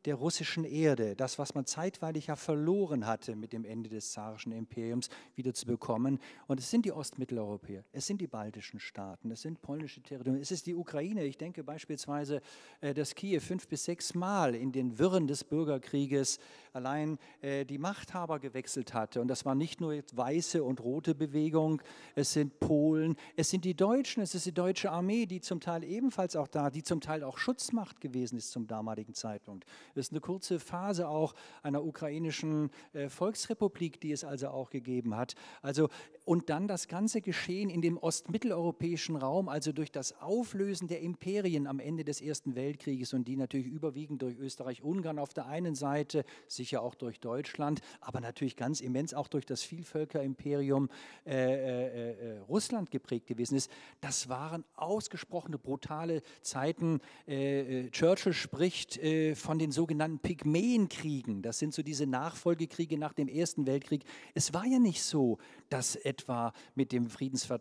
der russischen Erde, das, was man zeitweilig ja verloren hatte mit dem Ende des zarischen Imperiums, wieder zu bekommen. Und es sind die Ostmitteleuropäer, es sind die baltischen Staaten, es sind polnische Territorien, es ist die Ukraine. Ich denke beispielsweise, äh, dass Kiew fünf bis sechs Mal in den Wirren des Bürgerkrieges allein äh, die Machthaber gewechselt hatte. Und das war nicht nur jetzt weiße und rote Bewegung, es sind Polen, es sind die Deutschen, es ist die deutsche Armee, die zum Teil ebenfalls auch da, die zum Teil auch Schutzmacht gewesen ist zum damaligen Zeitpunkt. Es ist eine kurze Phase auch einer ukrainischen äh, Volksrepublik, die es also auch gegeben hat. Also, und dann das ganze Geschehen in dem ostmitteleuropäischen Raum, also durch das Auflösen der Imperien am Ende des Ersten Weltkrieges und die natürlich überwiegend durch Österreich-Ungarn auf der einen Seite, sicher auch durch Deutschland, aber natürlich ganz immens auch durch das Vielvölkerimperium äh, äh, äh, Russland geprägt gewesen ist. Das waren ausgesprochene brutale Zeiten. Äh, äh, Churchill spricht äh, von den sogenannten Pygmäenkriegen. Das sind so diese Nachfolgekriege nach dem Ersten Weltkrieg. Es war ja nicht so, dass etwa mit dem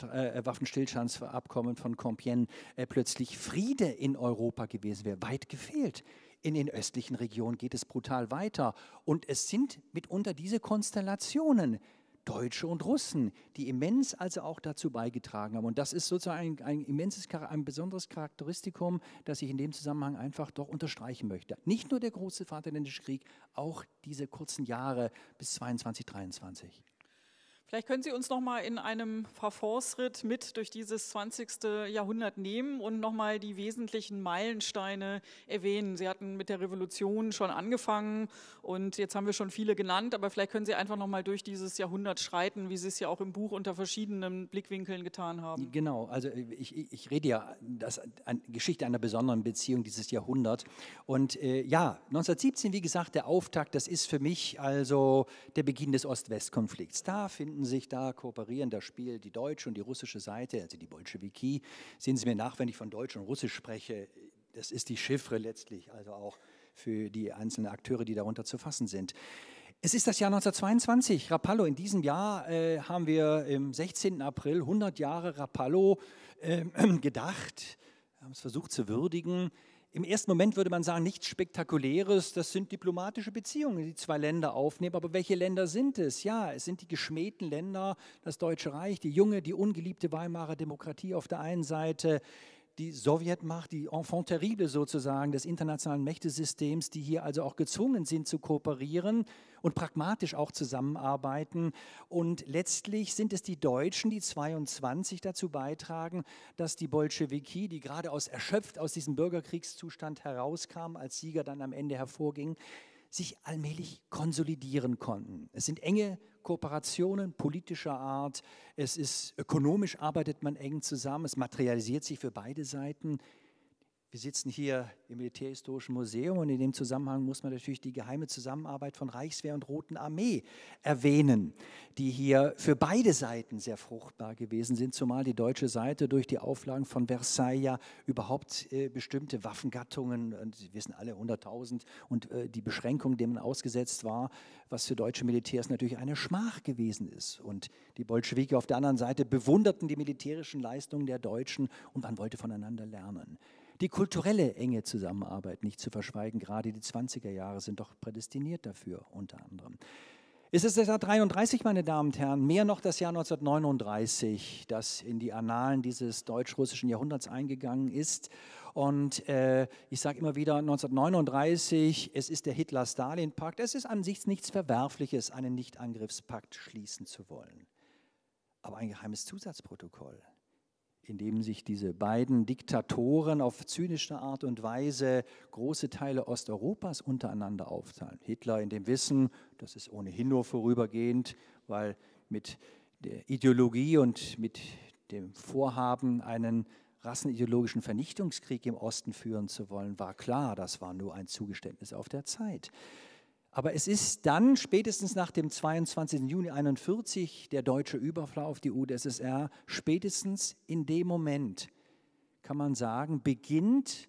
Friedenswaffenstillstandsabkommen von Compiègne äh, plötzlich Friede in Europa gewesen wäre. Weit gefehlt. In den östlichen Regionen geht es brutal weiter. Und es sind mitunter diese Konstellationen, Deutsche und Russen, die immens also auch dazu beigetragen haben. Und das ist sozusagen ein, ein immenses, ein besonderes Charakteristikum, das ich in dem Zusammenhang einfach doch unterstreichen möchte. Nicht nur der große Vaterländische Krieg, auch diese kurzen Jahre bis zweiundzwanzig, dreiundzwanzig. Vielleicht können Sie uns noch mal in einem Verfahrensritt mit durch dieses zwanzigste Jahrhundert nehmen und noch mal die wesentlichen Meilensteine erwähnen. Sie hatten mit der Revolution schon angefangen und jetzt haben wir schon viele genannt, aber vielleicht können Sie einfach noch mal durch dieses Jahrhundert schreiten, wie Sie es ja auch im Buch unter verschiedenen Blickwinkeln getan haben. Genau, also ich, ich rede ja, das eine Geschichte einer besonderen Beziehung dieses Jahrhundert. Und äh, ja, neunzehnhundertsiebzehn, wie gesagt, der Auftakt, das ist für mich also der Beginn des Ost-West-Konflikts. Da finden sich, da kooperieren, da spielt die deutsche und die russische Seite, also die Bolschewiki. Sehen Sie mir nach, wenn ich von Deutsch und Russisch spreche, das ist die Chiffre letztlich, also auch für die einzelnen Akteure, die darunter zu fassen sind. Es ist das Jahr neunzehnhundertzweiundzwanzig, Rapallo. In diesem Jahr äh, haben wir im sechzehnten April hundert Jahre Rapallo äh, gedacht, haben es versucht zu würdigen. Im ersten Moment würde man sagen, nichts Spektakuläres, das sind diplomatische Beziehungen, die zwei Länder aufnehmen. Aber welche Länder sind es? Ja, es sind die geschmähten Länder, das Deutsche Reich, die junge, die ungeliebte Weimarer Demokratie auf der einen Seite, die Sowjetmacht, die Enfant terrible sozusagen des internationalen Mächtesystems, die hier also auch gezwungen sind zu kooperieren und pragmatisch auch zusammenarbeiten. Und letztlich sind es die Deutschen, die zweiundzwanzig dazu beitragen, dass die Bolschewiki, die gerade aus erschöpft aus diesem Bürgerkriegszustand herauskamen, als Sieger dann am Ende hervorgingen, sich allmählich konsolidieren konnten. Es sind enge Kooperationen politischer Art, es ist ökonomisch, arbeitet man eng zusammen, es materialisiert sich für beide Seiten. Wir sitzen hier im Militärhistorischen Museum und in dem Zusammenhang muss man natürlich die geheime Zusammenarbeit von Reichswehr und Roten Armee erwähnen, die hier für beide Seiten sehr fruchtbar gewesen sind, zumal die deutsche Seite durch die Auflagen von Versailles ja überhaupt äh, bestimmte Waffengattungen, und Sie wissen alle hunderttausend, und äh, die Beschränkung, denen man ausgesetzt war, was für deutsche Militärs natürlich eine Schmach gewesen ist. Und die Bolschewiki auf der anderen Seite bewunderten die militärischen Leistungen der Deutschen und man wollte voneinander lernen. Die kulturelle enge Zusammenarbeit nicht zu verschweigen, gerade die zwanziger Jahre sind doch prädestiniert dafür, unter anderem. Es ist das Jahr dreiunddreißig, meine Damen und Herren, mehr noch das Jahr neunzehnhundertneununddreißig, das in die Annalen dieses deutsch-russischen Jahrhunderts eingegangen ist. Und äh, ich sage immer wieder, neunzehnhundertneununddreißig, es ist der Hitler-Stalin-Pakt, es ist an sich nichts Verwerfliches, einen Nichtangriffspakt schließen zu wollen. Aber ein geheimes Zusatzprotokoll, in dem sich diese beiden Diktatoren auf zynische Art und Weise große Teile Osteuropas untereinander aufteilen. Hitler in dem Wissen, das ist ohnehin nur vorübergehend, weil mit der Ideologie und mit dem Vorhaben, einen rassenideologischen Vernichtungskrieg im Osten führen zu wollen, war klar, das war nur ein Zugeständnis auf der Zeit. Aber es ist dann spätestens nach dem zweiundzwanzigsten Juni neunzehnhunderteinundvierzig der deutsche Überfall auf die U d S S R, spätestens in dem Moment, kann man sagen, beginnt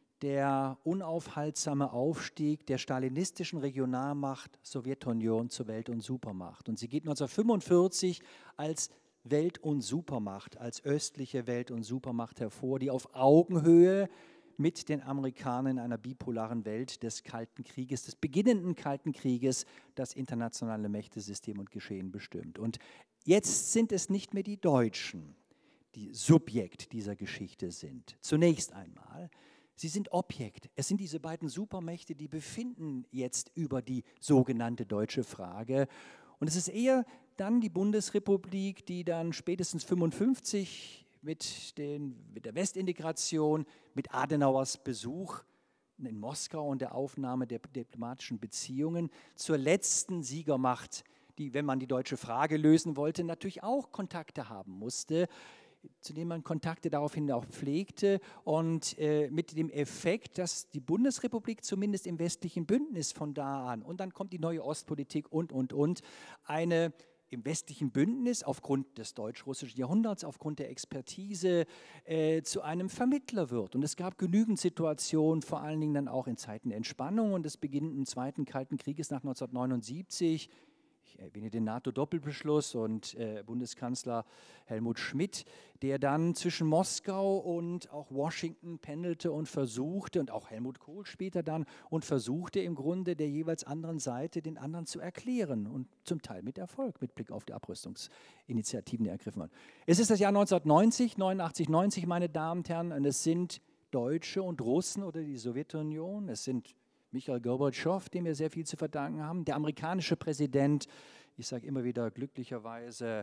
der unaufhaltsame Aufstieg der stalinistischen Regionalmacht Sowjetunion zur Welt- und Supermacht. Und sie geht neunzehnhundertfünfundvierzig als Welt- und Supermacht, als östliche Welt- und Supermacht hervor, die auf Augenhöhe mit den Amerikanern in einer bipolaren Welt des Kalten Krieges, des beginnenden Kalten Krieges, das internationale Mächtesystem und Geschehen bestimmt. Und jetzt sind es nicht mehr die Deutschen, die Subjekt dieser Geschichte sind. Zunächst einmal, sie sind Objekt. Es sind diese beiden Supermächte, die befinden jetzt über die sogenannte deutsche Frage. Und es ist eher dann die Bundesrepublik, die dann spätestens fünfundfünfzig mit, den, mit der Westintegration, mit Adenauers Besuch in Moskau und der Aufnahme der diplomatischen Beziehungen zur letzten Siegermacht, die, wenn man die deutsche Frage lösen wollte, natürlich auch Kontakte haben musste, zu denen man Kontakte daraufhin auch pflegte und äh, mit dem Effekt, dass die Bundesrepublik zumindest im westlichen Bündnis von da an, und dann kommt die neue Ostpolitik und, und, und, eine im westlichen Bündnis aufgrund des deutsch-russischen Jahrhunderts, aufgrund der Expertise äh, zu einem Vermittler wird. Und es gab genügend Situationen, vor allen Dingen dann auch in Zeiten der Entspannung und des beginnenden Zweiten Kalten Krieges nach neunzehnhundertneunundsiebzig. Ich erwähne den NATO-Doppelbeschluss und äh, Bundeskanzler Helmut Schmidt, der dann zwischen Moskau und auch Washington pendelte und versuchte, und auch Helmut Kohl später dann, und versuchte im Grunde der jeweils anderen Seite den anderen zu erklären und zum Teil mit Erfolg, mit Blick auf die Abrüstungsinitiativen, die ergriffen wurden. Es ist das Jahr neunzehnhundertneunzig, neunundachtzig, neunzig, meine Damen und Herren, und es sind Deutsche und Russen oder die Sowjetunion, es sind Michail Gorbatschow, dem wir sehr viel zu verdanken haben, der amerikanische Präsident, ich sage immer wieder glücklicherweise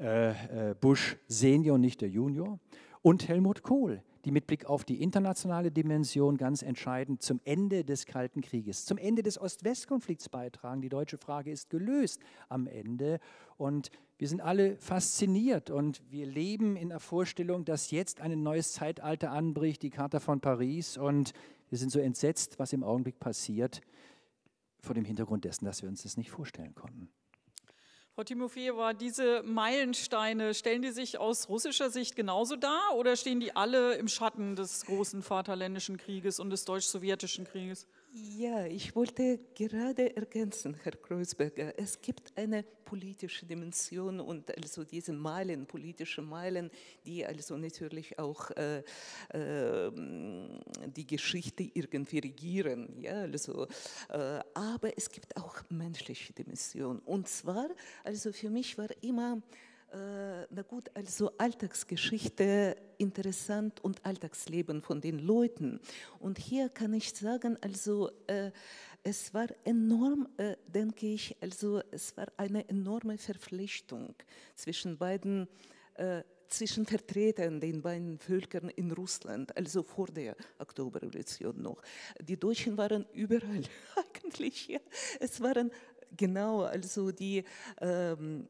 äh, äh, Bush Senior, nicht der Junior, und Helmut Kohl, die mit Blick auf die internationale Dimension ganz entscheidend zum Ende des Kalten Krieges, zum Ende des Ost-West-Konflikts beitragen. Die deutsche Frage ist gelöst am Ende und wir sind alle fasziniert und wir leben in der Vorstellung, dass jetzt ein neues Zeitalter anbricht, die Charta von Paris, und wir sind so entsetzt, was im Augenblick passiert, vor dem Hintergrund dessen, dass wir uns das nicht vorstellen konnten. Frau Timofejewa, diese Meilensteine, stellen die sich aus russischer Sicht genauso dar oder stehen die alle im Schatten des großen Vaterländischen Krieges und des deutsch-sowjetischen Krieges? Ja, ich wollte gerade ergänzen, Herr Kreuzberger, es gibt eine politische Dimension und also diese Meilen, politische Meilen, die also natürlich auch äh, äh, die Geschichte irgendwie regieren. Ja, also, äh, aber es gibt auch menschliche Dimension. Und zwar, also für mich war immer na gut, also Alltagsgeschichte interessant und Alltagsleben von den Leuten. Und hier kann ich sagen, also äh, es war enorm, äh, denke ich, also es war eine enorme Verpflichtung zwischen beiden, äh, zwischen Vertretern, den beiden Völkern in Russland, also vor der Oktoberrevolution noch. Die Deutschen waren überall eigentlich, ja. Es waren genau, also die ähm,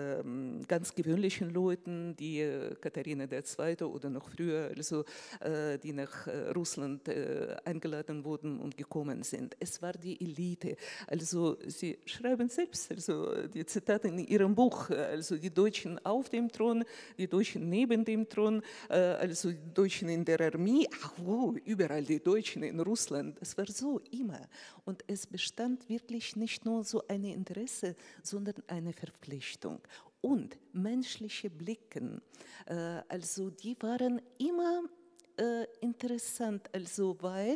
äh, ganz gewöhnlichen Leute, die äh, Katharina der Zweite oder noch früher, also äh, die nach äh, Russland äh, eingeladen wurden und gekommen sind. Es war die Elite. Also sie schreiben selbst, also die Zitate in ihrem Buch, also die Deutschen auf dem Thron, die Deutschen neben dem Thron, äh, also die Deutschen in der Armee, ach wo, überall die Deutschen in Russland. Es war so immer. Und es bestand wirklich nicht nur so ein Interesse, sondern eine Verpflichtung. Und menschliche Blicken, äh, also die waren immer äh, interessant, also weil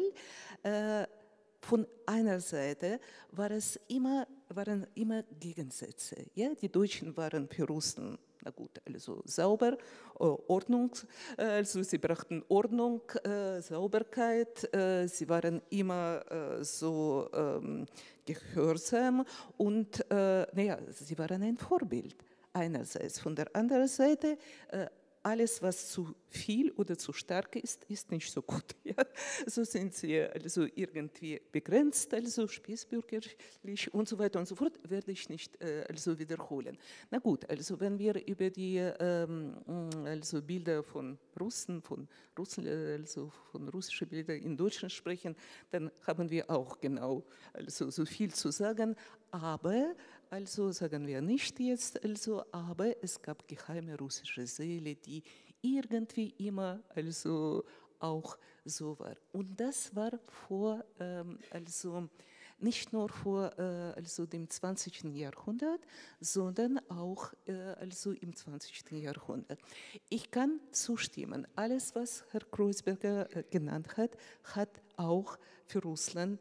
äh, von einer Seite war es immer, waren immer Gegensätze. Ja? Die Deutschen waren für Russen, na gut, also sauber, Ordnung, also sie brachten Ordnung, äh, Sauberkeit, äh, sie waren immer äh, so ähm, gehorsam und äh, naja, sie waren ein Vorbild einerseits. Von der anderen Seite, äh, alles, was zu viel oder zu stark ist, ist nicht so gut. Ja? So sind sie also irgendwie begrenzt, also spießbürgerlich und so weiter und so fort, werde ich nicht äh, also wiederholen. Na gut, also wenn wir über die ähm, also Bilder von Russen, von, Russen, also von russischen Bildern in Deutschland sprechen, dann haben wir auch genau also so viel zu sagen, aber also sagen wir nicht jetzt, also, aber es gab geheime russische Seele, die irgendwie immer also auch so war. Und das war vor, ähm, also nicht nur vor äh, also dem zwanzigsten Jahrhundert, sondern auch äh, also im zwanzigsten Jahrhundert. Ich kann zustimmen, alles, was Herr Kreuzberger äh, genannt hat, hat auch für Russland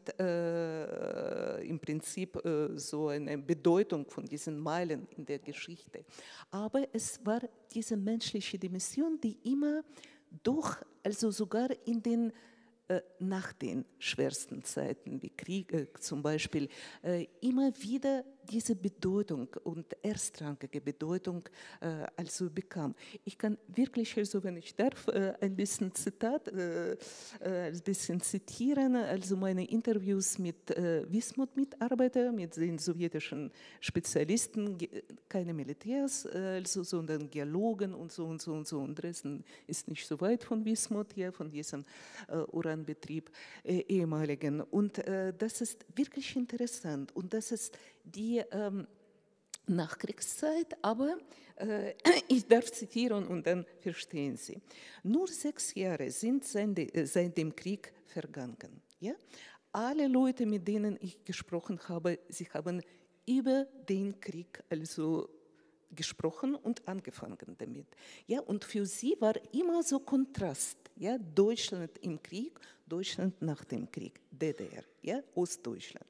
äh, im Prinzip äh, so eine Bedeutung von diesen Meilen in der Geschichte. Aber es war diese menschliche Dimension, die immer doch, also sogar in den äh, nach den schwersten Zeiten wie Krieg äh, zum Beispiel, äh, immer wieder diese Bedeutung und erstrangige Bedeutung äh, also bekam. Ich kann wirklich, also wenn ich darf, äh, ein bisschen Zitat, äh, äh, ein bisschen zitieren, also meine Interviews mit äh, Wismut-Mitarbeitern, mit den sowjetischen Spezialisten, keine Militärs, äh, also, sondern Geologen und so und so und so. Und Dresden ist nicht so weit von Wismut, ja, von diesem äh, Uranbetrieb äh, ehemaligen. Und äh, das ist wirklich interessant und das ist die ähm, Nachkriegszeit, aber äh, ich darf zitieren und dann verstehen Sie. Nur sechs Jahre sind seit dem Krieg vergangen. Ja? Alle Leute, mit denen ich gesprochen habe, sie haben über den Krieg also gesprochen und angefangen damit. Ja? Und für sie war immer so Kontrast. Ja? Deutschland im Krieg, Deutschland nach dem Krieg, D D R, ja? Ostdeutschland.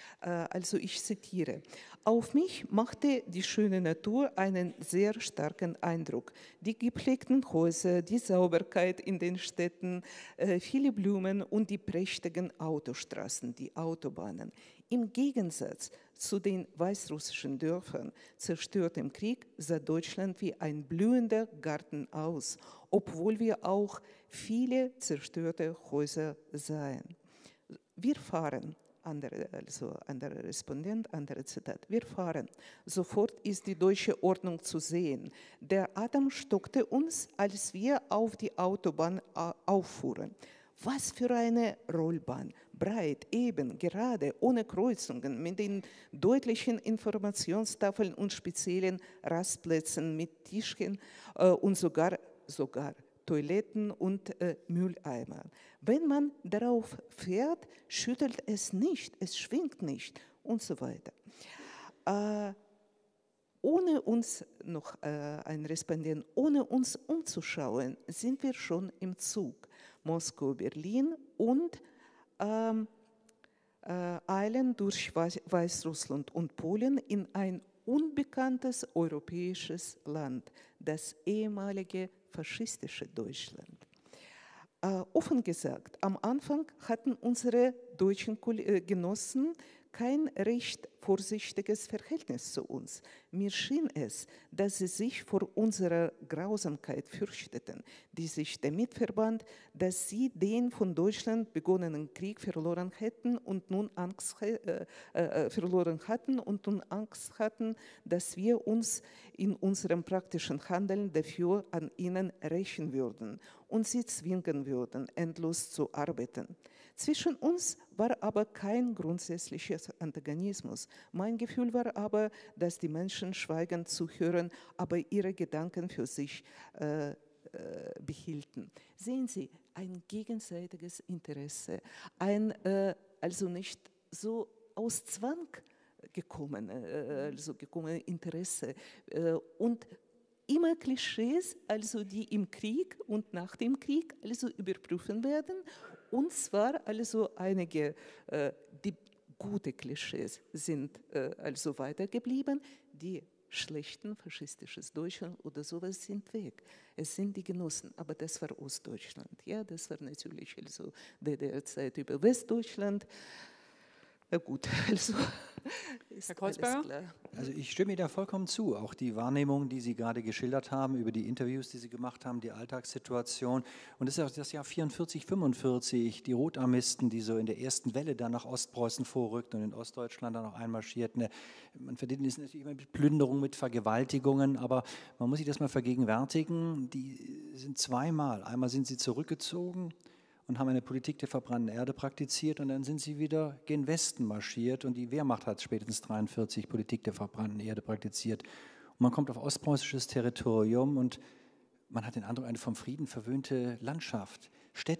Also ich zitiere, auf mich machte die schöne Natur einen sehr starken Eindruck. Die gepflegten Häuser, die Sauberkeit in den Städten, viele Blumen und die prächtigen Autostraßen, die Autobahnen. Im Gegensatz zu den weißrussischen Dörfern zerstört im Krieg sah Deutschland wie ein blühender Garten aus, obwohl wir auch viele zerstörte Häuser sahen. Wir fahren. Andere, also anderer Respondent, andere Zitat. Wir fahren. Sofort ist die deutsche Ordnung zu sehen. Der Atem stockte uns, als wir auf die Autobahn auffuhren. Was für eine Rollbahn. Breit, eben, gerade, ohne Kreuzungen, mit den deutlichen Informationstafeln und speziellen Rastplätzen mit Tischchen äh, und sogar, sogar Toiletten und äh, Mülleimer. Wenn man darauf fährt, schüttelt es nicht, es schwingt nicht und so weiter. Äh, ohne uns, noch äh, ein Respondent, ohne uns umzuschauen, sind wir schon im Zug. Moskau, Berlin und ähm, äh, eilen durch Weißrussland und Polen in ein unbekanntes europäisches Land, das ehemalige faschistische Deutschland. Äh, offen gesagt, am Anfang hatten unsere deutschen Genossen kein recht vorsichtiges Verhältnis zu uns. Mir schien es, dass sie sich vor unserer Grausamkeit fürchteten, die sich damit verband, dass sie den von Deutschland begonnenen Krieg verloren hätten und nun Angst äh, äh, verloren hatten und nun Angst hatten, dass wir uns in unserem praktischen Handeln dafür an ihnen rächen würden und sie zwingen würden, endlos zu arbeiten. Zwischen uns war aber kein grundsätzlicher Antagonismus. Mein Gefühl war aber, dass die Menschen schweigend zuhören, aber ihre Gedanken für sich äh, äh, behielten. Sehen Sie, ein gegenseitiges Interesse, ein äh, also nicht so aus Zwang gekommen, äh, also gekommen Interesse äh, und immer Klischees, also die im Krieg und nach dem Krieg also überprüfen werden. Und zwar also einige, äh, die gute Klischees sind äh, also weitergeblieben, die schlechten faschistisches Deutschland oder sowas sind weg. Es sind die Genossen, aber das war Ostdeutschland. Ja, das war natürlich also D D R-Zeit über Westdeutschland. Na gut, also ist Herr Kreuzberger? alles klar. Also ich stimme Ihnen da vollkommen zu. Auch die Wahrnehmung, die Sie gerade geschildert haben, über die Interviews, die Sie gemacht haben, die Alltagssituation. Und das ist auch das Jahr vierundvierzig, fünfundvierzig, die Rotarmisten, die so in der ersten Welle dann nach Ostpreußen vorrückten und in Ostdeutschland dann auch einmarschierten. Man verdient es natürlich immer mit Plünderungen, mit Vergewaltigungen, aber man muss sich das mal vergegenwärtigen. Die sind zweimal. Einmal sind sie zurückgezogen und haben eine Politik der verbrannten Erde praktiziert und dann sind sie wieder gen Westen marschiert und die Wehrmacht hat spätestens neunzehnhundertdreiundvierzig Politik der verbrannten Erde praktiziert. Und man kommt auf ostpreußisches Territorium und man hat den Eindruck, eine vom Frieden verwöhnte Landschaft. Städte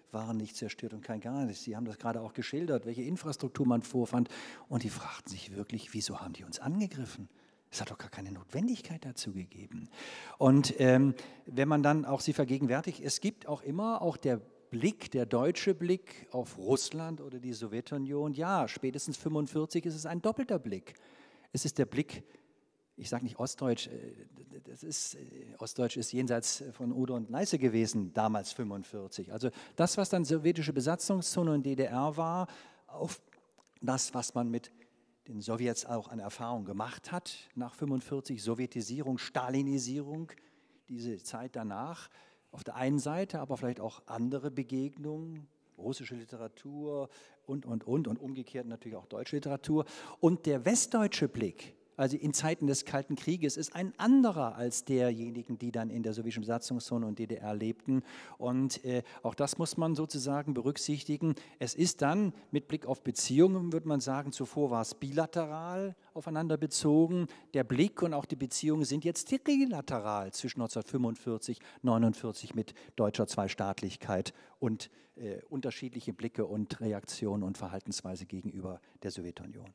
waren nicht zerstört und kein gar nichts. Sie haben das gerade auch geschildert, welche Infrastruktur man vorfand. Und die fragten sich wirklich, wieso haben die uns angegriffen? Es hat doch gar keine Notwendigkeit dazu gegeben. Und ähm, wenn man dann auch sie vergegenwärtigt, es gibt auch immer auch der Blick, der deutsche Blick auf Russland oder die Sowjetunion. Ja, spätestens fünfundvierzig ist es ein doppelter Blick. Es ist der Blick, ich sage nicht Ostdeutsch, das ist, Ostdeutsch ist jenseits von Oder und Neiße gewesen, damals fünfundvierzig. Also das, was dann sowjetische Besatzungszone und D D R war, auf das, was man mit den Sowjets auch an Erfahrung gemacht hat, nach fünfundvierzig, Sowjetisierung, Stalinisierung, diese Zeit danach, auf der einen Seite, aber vielleicht auch andere Begegnungen, russische Literatur und, und, und, und umgekehrt natürlich auch deutsche Literatur. Und der westdeutsche Blick, also in Zeiten des Kalten Krieges, ist ein anderer als derjenigen, die dann in der sowjetischen Besatzungszone und D D R lebten. Und äh, auch das muss man sozusagen berücksichtigen. Es ist dann mit Blick auf Beziehungen, würde man sagen, zuvor war es bilateral aufeinander bezogen. Der Blick und auch die Beziehungen sind jetzt trilateral zwischen neunzehnhundertfünfundvierzig und neunundvierzig mit deutscher Zweistaatlichkeit und äh, unterschiedliche Blicke und Reaktionen und Verhaltensweise gegenüber der Sowjetunion.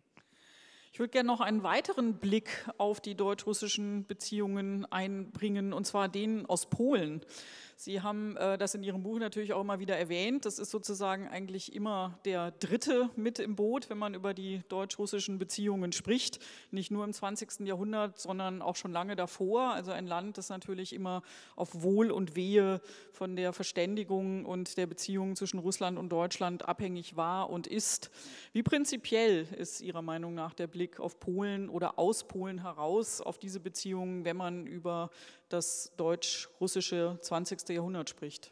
Ich würde gerne noch einen weiteren Blick auf die deutsch-russischen Beziehungen einbringen, und zwar den aus Polen. Sie haben äh, das in Ihrem Buch natürlich auch immer wieder erwähnt. Das ist sozusagen eigentlich immer der Dritte mit im Boot, wenn man über die deutsch-russischen Beziehungen spricht. Nicht nur im zwanzigsten Jahrhundert, sondern auch schon lange davor. Also ein Land, das natürlich immer auf Wohl und Wehe von der Verständigung und der Beziehungen zwischen Russland und Deutschland abhängig war und ist. Wie prinzipiell ist Ihrer Meinung nach der Blick auf Polen oder aus Polen heraus auf diese Beziehungen, wenn man über das deutsch-russische zwanzigste Jahrhundert spricht?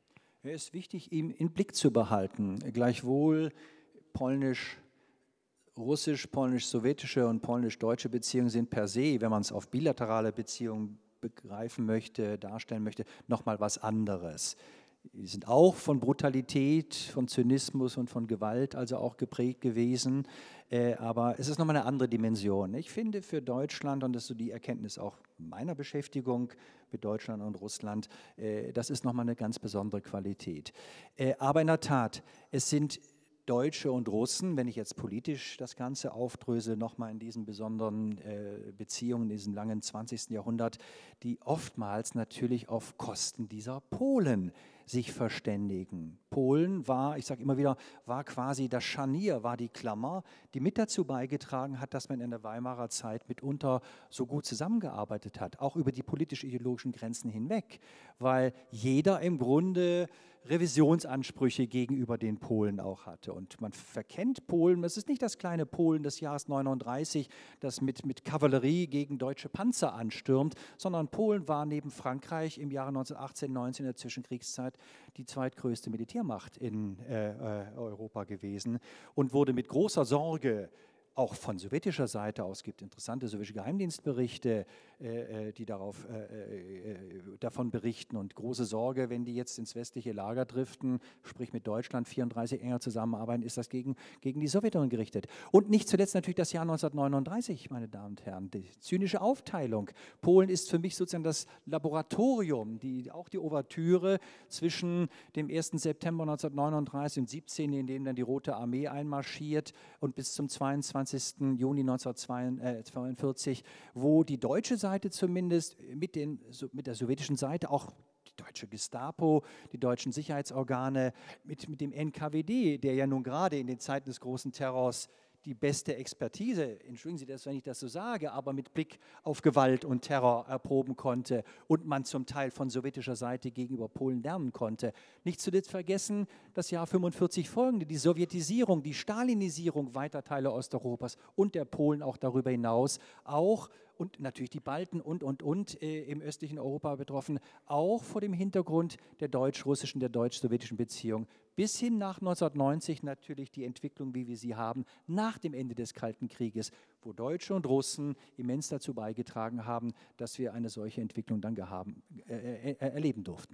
Es ist wichtig, ihn im Blick zu behalten. Gleichwohl polnisch, russisch, polnisch-sowjetische und polnisch-deutsche Beziehungen sind per se, wenn man es auf bilaterale Beziehungen begreifen möchte, darstellen möchte, nochmal was anderes. Die sind auch von Brutalität, von Zynismus und von Gewalt also auch geprägt gewesen, äh, aber es ist nochmal eine andere Dimension. Ich finde für Deutschland, und das ist so die Erkenntnis auch meiner Beschäftigung mit Deutschland und Russland, äh, das ist nochmal eine ganz besondere Qualität. Äh, aber in der Tat, es sind Deutsche und Russen, wenn ich jetzt politisch das Ganze aufdröse, nochmal in diesen besonderen äh, Beziehungen, in diesem langen zwanzigsten Jahrhundert, die oftmals natürlich auf Kosten dieser Polen sich verständigen. Polen war, ich sage immer wieder, war quasi das Scharnier, war die Klammer, die mit dazu beigetragen hat, dass man in der Weimarer Zeit mitunter so gut zusammengearbeitet hat, auch über die politisch-ideologischen Grenzen hinweg, weil jeder im Grunde Revisionsansprüche gegenüber den Polen auch hatte. Und man verkennt Polen, es ist nicht das kleine Polen des Jahres neununddreißig, das mit, mit Kavallerie gegen deutsche Panzer anstürmt, sondern Polen war neben Frankreich im Jahre neunzehnhundertachtzehn neunzehn in der Zwischenkriegszeit die zweitgrößte Militärmacht in äh, Europa gewesen und wurde mit großer Sorge auch von sowjetischer Seite aus, gibt interessante sowjetische Geheimdienstberichte, äh, die darauf, äh, äh, davon berichten, und große Sorge, wenn die jetzt ins westliche Lager driften, sprich mit Deutschland vierunddreißig enger zusammenarbeiten, ist das gegen, gegen die Sowjetunion gerichtet. Und nicht zuletzt natürlich das Jahr neunzehnhundertneununddreißig, meine Damen und Herren, die zynische Aufteilung. Polen ist für mich sozusagen das Laboratorium, die, auch die Ouvertüre zwischen dem ersten September neunzehnhundertneununddreißig und siebzehn, in dem dann die Rote Armee einmarschiert, und bis zum zweiundzwanzigsten Juni neunzehnhundertzweiundvierzig, wo die deutsche Seite zumindest mit, den, mit der sowjetischen Seite, auch die deutsche Gestapo, die deutschen Sicherheitsorgane, mit, mit dem N K W D, der ja nun gerade in den Zeiten des großen Terrors die beste Expertise, entschuldigen Sie das, wenn ich das so sage, aber mit Blick auf Gewalt und Terror erproben konnte und man zum Teil von sowjetischer Seite gegenüber Polen lernen konnte. Nicht zuletzt vergessen das Jahr fünfundvierzig folgende, die Sowjetisierung, die Stalinisierung weiter Teile Osteuropas und der Polen auch darüber hinaus, auch und natürlich die Balten und, und, und äh, im östlichen Europa betroffen, auch vor dem Hintergrund der deutsch-russischen, der deutsch-sowjetischen Beziehung, bis hin nach neunzehnhundertneunzig natürlich die Entwicklung, wie wir sie haben, nach dem Ende des Kalten Krieges, wo Deutsche und Russen immens dazu beigetragen haben, dass wir eine solche Entwicklung dann gehaben, äh, äh, erleben durften.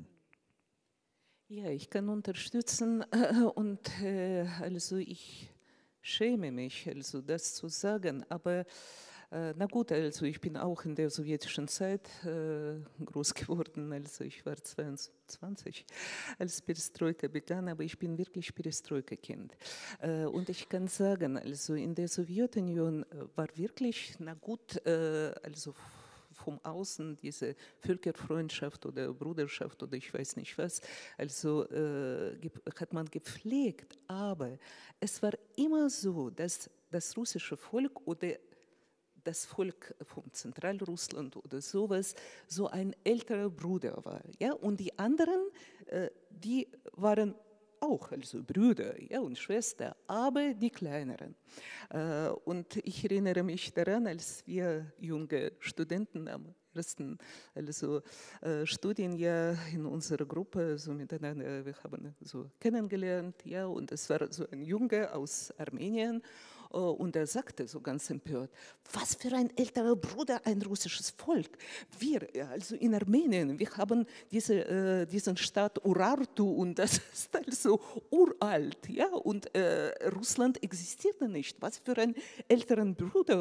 Ja, ich kann unterstützen äh, und äh, also ich schäme mich, also das zu sagen, aber Äh, na gut, also ich bin auch in der sowjetischen Zeit äh, groß geworden, also ich war zweiundzwanzig, als Perestroika begann, aber ich bin wirklich Perestroika-Kind. Äh, und ich kann sagen, also in der Sowjetunion war wirklich, na gut, äh, also vom Außen diese Völkerfreundschaft oder Bruderschaft oder ich weiß nicht was, also äh, hat man gepflegt, aber es war immer so, dass das russische Volk oder das Volk vom Zentralrussland oder sowas so ein älterer Bruder war. Ja? Und die anderen, äh, die waren auch, also Brüder, ja, und Schwester, aber die kleineren. Äh, und ich erinnere mich daran, als wir junge Studenten am ersten also, äh, Studienjahr in unserer Gruppe so miteinander, wir haben so kennengelernt, ja, und es war so ein Junge aus Armenien. Und er sagte so ganz empört, was für ein älterer Bruder, ein russisches Volk. Wir, also in Armenien, wir haben diese, äh, diesen Staat Urartu und das ist also uralt. Ja? Und äh, Russland existierte nicht. Was für einen älteren Bruder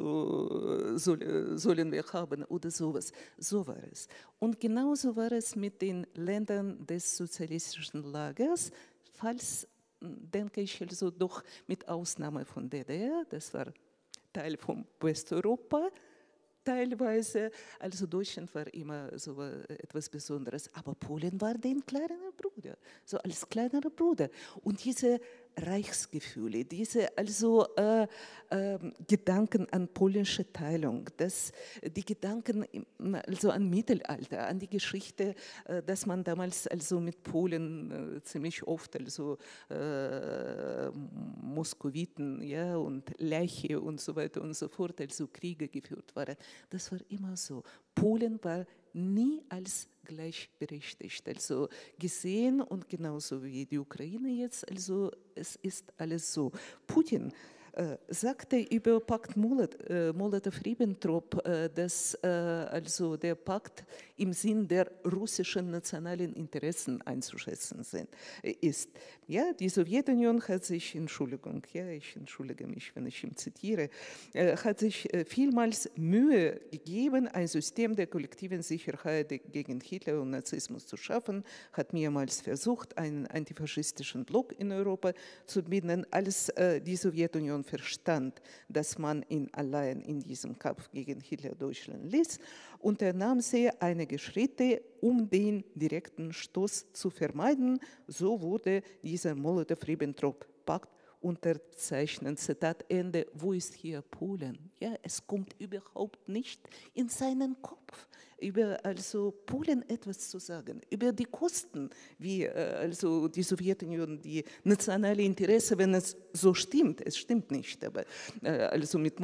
also, soll, sollen wir haben oder sowas. So war es. Und genauso war es mit den Ländern des sozialistischen Lagers, falls denke ich, also doch mit Ausnahme von D D R, das war Teil von Westeuropa, teilweise, also Deutschland war immer so etwas Besonderes, aber Polen war der kleinere Bruder, so als kleinerer Bruder. Und diese Reichsgefühle, diese also äh, äh, Gedanken an polnische Teilung, das, die Gedanken also an Mittelalter, an die Geschichte, äh, dass man damals also mit Polen äh, ziemlich oft also äh, Moskowiten, ja, und Lechie und so weiter und so fort, also Kriege geführt waren. Das war immer so. Polen war nie als gleichberechtigt, also gesehen und genauso wie die Ukraine jetzt, also es ist alles so. Putin äh, sagte über Pakt äh, Molotow-Ribbentrop, äh, dass äh, also der Pakt im Sinn der russischen nationalen Interessen einzuschätzen sind, äh, ist. Ja, die Sowjetunion hat sich, Entschuldigung, ja, ich entschuldige mich, wenn ich ihn zitiere, äh, hat sich äh, vielmals Mühe gegeben, ein System der kollektiven Sicherheit gegen Hitler und Nazismus zu schaffen, hat mehrmals versucht, einen antifaschistischen Block in Europa zu binden, als äh, die Sowjetunion verstand, dass man ihn allein in diesem Kampf gegen Hitler Deutschland ließ, unternahm sie einige Schritte, um den direkten Stoß zu vermeiden. So wurde dieser Molotow-Ribbentrop-Pakt unterzeichnet. Zitat Ende. Wo ist hier Polen? Ja, es kommt überhaupt nicht in seinen Kopf, über also Polen etwas zu sagen, über die Kosten, wie also die Sowjetunion, die nationale Interesse, wenn es so stimmt, es stimmt nicht, aber also mit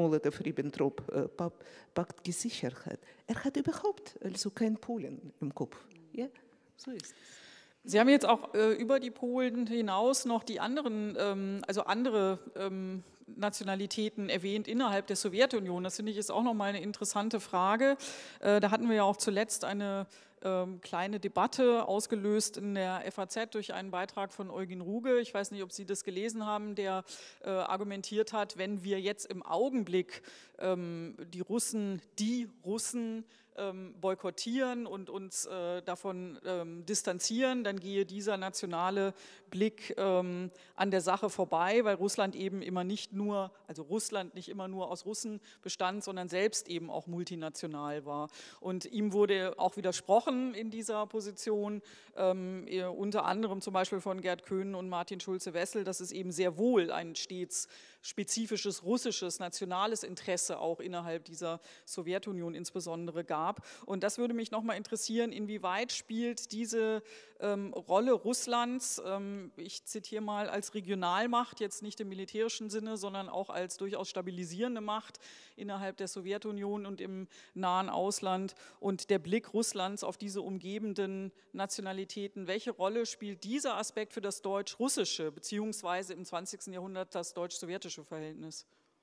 Molotow-Ribbentrop-Pakt gesichert hat. Er hat überhaupt also kein Polen im Kopf. Ja, so ist es. Sie haben jetzt auch äh, über die Polen hinaus noch die anderen, ähm, also andere ähm, Nationalitäten erwähnt innerhalb der Sowjetunion. Das finde ich ist auch nochmal eine interessante Frage. Äh, da hatten wir ja auch zuletzt eine ähm, kleine Debatte ausgelöst in der F A Z durch einen Beitrag von Eugen Ruge. Ich weiß nicht, ob Sie das gelesen haben, der äh, argumentiert hat, wenn wir jetzt im Augenblick ähm, die Russen, die Russen, boykottieren und uns äh, davon ähm, distanzieren, dann gehe dieser nationale Blick ähm, an der Sache vorbei, weil Russland eben immer nicht nur, also Russland nicht immer nur aus Russen bestand, sondern selbst eben auch multinational war. Und ihm wurde auch widersprochen in dieser Position, ähm, unter anderem zum Beispiel von Gerd Köhn und Martin Schulze-Wessel, dass es eben sehr wohl ein stets spezifisches russisches, nationales Interesse auch innerhalb dieser Sowjetunion insbesondere gab. Und das würde mich nochmal interessieren, inwieweit spielt diese ähm, Rolle Russlands, ähm, ich zitiere mal, als Regionalmacht, jetzt nicht im militärischen Sinne, sondern auch als durchaus stabilisierende Macht innerhalb der Sowjetunion und im nahen Ausland und der Blick Russlands auf diese umgebenden Nationalitäten, welche Rolle spielt dieser Aspekt für das deutsch-russische, beziehungsweise im zwanzigsten Jahrhundert das deutsch-sowjetische Verhältnis?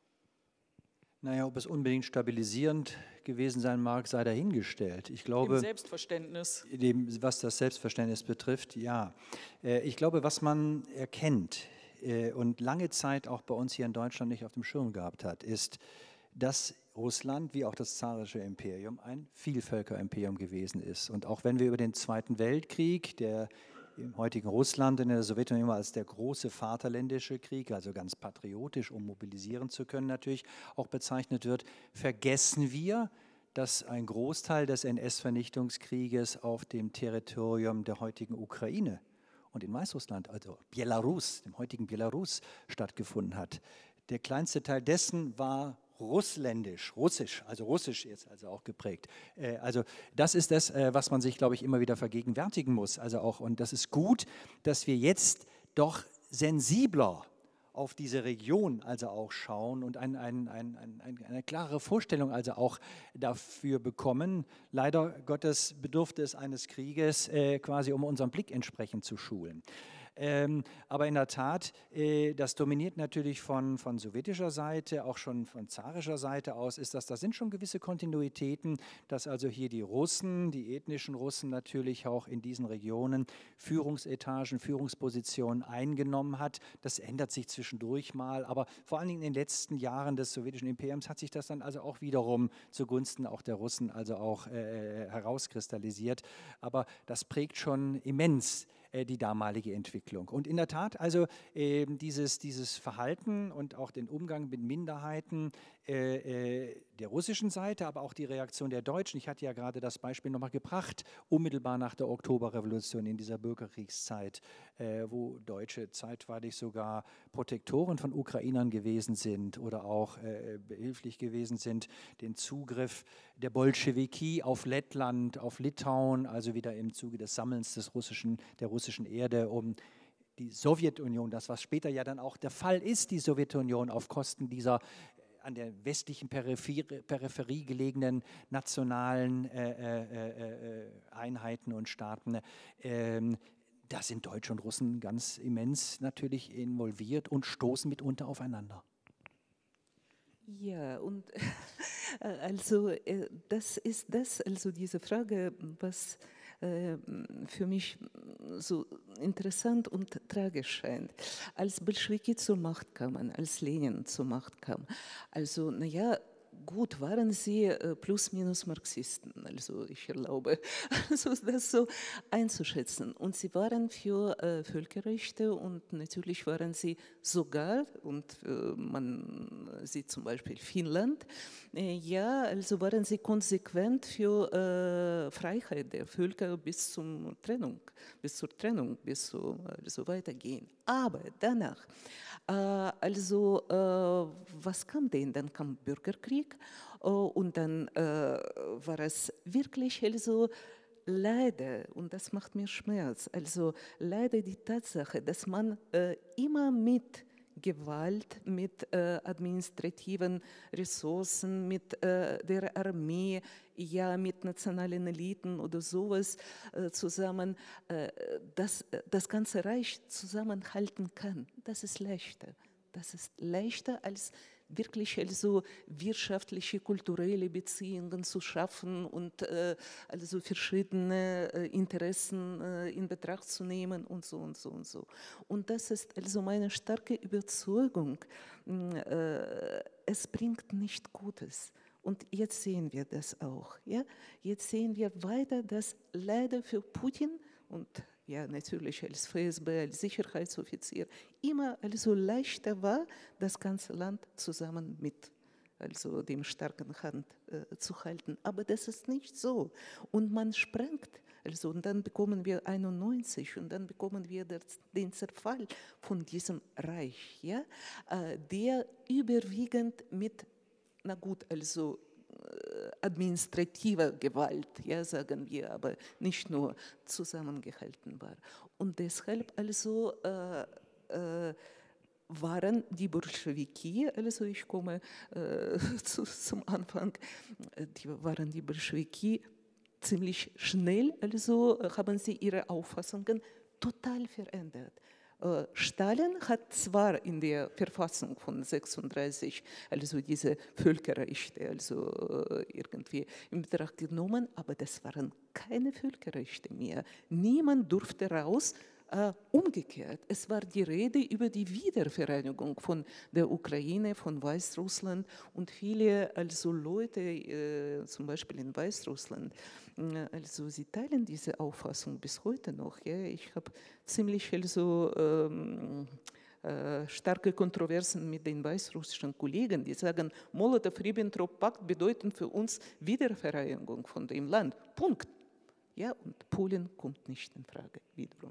Naja, ob es unbedingt stabilisierend gewesen sein mag, sei dahingestellt. Ich glaube, im Selbstverständnis. Dem, was das Selbstverständnis betrifft, ja. Ich glaube, was man erkennt und lange Zeit auch bei uns hier in Deutschland nicht auf dem Schirm gehabt hat, ist, dass Russland wie auch das zarische Imperium ein Vielvölkerimperium gewesen ist. Und auch wenn wir über den Zweiten Weltkrieg, der im heutigen Russland in der Sowjetunion als der große Vaterländische Krieg, also ganz patriotisch, um mobilisieren zu können, natürlich auch bezeichnet wird, vergessen wir, dass ein Großteil des N S-Vernichtungskrieges auf dem Territorium der heutigen Ukraine und in Weißrussland, also Belarus, dem heutigen Belarus, stattgefunden hat. Der kleinste Teil dessen war russländisch, russisch, also russisch jetzt also auch geprägt. Äh, also das ist das, äh, was man sich, glaube ich, immer wieder vergegenwärtigen muss. Also auch, und das ist gut, dass wir jetzt doch sensibler auf diese Region also auch schauen und ein, ein, ein, ein, eine klare Vorstellung also auch dafür bekommen. Leider Gottes bedurfte es eines Krieges, äh, quasi um unseren Blick entsprechend zu schulen. Ähm, aber in der Tat, äh, das dominiert natürlich von, von sowjetischer Seite, auch schon von zarischer Seite aus, ist das, das sind schon gewisse Kontinuitäten, dass also hier die Russen, die ethnischen Russen natürlich auch in diesen Regionen Führungsetagen, Führungspositionen eingenommen hat. Das ändert sich zwischendurch mal, aber vor allen Dingen in den letzten Jahren des sowjetischen Imperiums hat sich das dann also auch wiederum zugunsten auch der Russen also auch äh, herauskristallisiert. Aber das prägt schon immens die damalige Entwicklung. Und in der Tat, also äh, dieses, dieses Verhalten und auch den Umgang mit Minderheiten äh, äh, der russischen Seite, aber auch die Reaktion der Deutschen. Ich hatte ja gerade das Beispiel nochmal gebracht, unmittelbar nach der Oktoberrevolution in dieser Bürgerkriegszeit, äh, wo Deutsche zeitweilig sogar Protektoren von Ukrainern gewesen sind oder auch äh, behilflich gewesen sind, den Zugriff der Bolschewiki auf Lettland, auf Litauen, also wieder im Zuge des Sammelns des russischen, der russischen Erde, um die Sowjetunion, das was später ja dann auch der Fall ist, die Sowjetunion auf Kosten dieser an der westlichen Peripherie, Peripherie gelegenen nationalen äh, äh, äh, Einheiten und Staaten. Ähm, da sind Deutsche und Russen ganz immens natürlich involviert und stoßen mitunter aufeinander. Ja, und also das ist das, also diese Frage, was für mich so interessant und tragisch scheint. Als Bolschewiki zur Macht kamen, als Lenin zur Macht kam, also naja, gut, waren sie äh, plus minus Marxisten, also ich erlaube, also das so einzuschätzen. Und sie waren für äh, Völkerrechte und natürlich waren sie sogar, und äh, man sieht zum Beispiel Finnland, äh, ja, also waren sie konsequent für äh, Freiheit der Völker bis zur Trennung, bis zur Trennung, bis so also weitergehen. Aber danach, äh, also äh, was kam denn? Dann kam Bürgerkrieg äh, und dann äh, war es wirklich also leider, und das macht mir Schmerz, also leider die Tatsache, dass man äh, immer mit Gewalt, mit äh, administrativen Ressourcen, mit äh, der Armee, ja, mit nationalen Eliten oder sowas äh, zusammen, äh, das, das ganze Reich zusammenhalten kann. Das ist leichter. Das ist leichter als wirklich also wirtschaftliche, kulturelle Beziehungen zu schaffen und äh, also verschiedene äh, Interessen äh, in Betracht zu nehmen und so und so und so. Und das ist also meine starke Überzeugung, äh, es bringt nicht Gutes. Und jetzt sehen wir das auch. Ja? Jetzt sehen wir weiter, dass leider für Putin und ja, natürlich als F S B, als Sicherheitsoffizier, immer also leichter war, das ganze Land zusammen mit also dem starken Hand äh, zu halten. Aber das ist nicht so. Und man sprengt. Also, und dann bekommen wir einundneunzig und dann bekommen wir das, den Zerfall von diesem Reich, ja, äh, der überwiegend mit, na gut, also administrativer Gewalt, ja, sagen wir, aber nicht nur zusammengehalten war. Und deshalb also äh, äh, waren die Bolschewiki, also ich komme äh, zu, zum Anfang, die waren die Bolschewiki ziemlich schnell, also haben sie ihre Auffassungen total verändert. Stalin hat zwar in der Verfassung von sechsunddreißig also diese Völkerrechte also irgendwie in Betracht genommen, aber das waren keine Völkerrechte mehr. Niemand durfte raus Äh, umgekehrt, es war die Rede über die Wiedervereinigung von der Ukraine, von Weißrussland und viele also Leute, äh, zum Beispiel in Weißrussland, äh, also sie teilen diese Auffassung bis heute noch. Ja? Ich habe ziemlich also ähm, äh, starke Kontroversen mit den weißrussischen Kollegen, die sagen, Molotow-Ribbentrop-Pakt bedeutet für uns Wiedervereinigung von dem Land. Punkt. Ja, und Polen kommt nicht in Frage wiederum.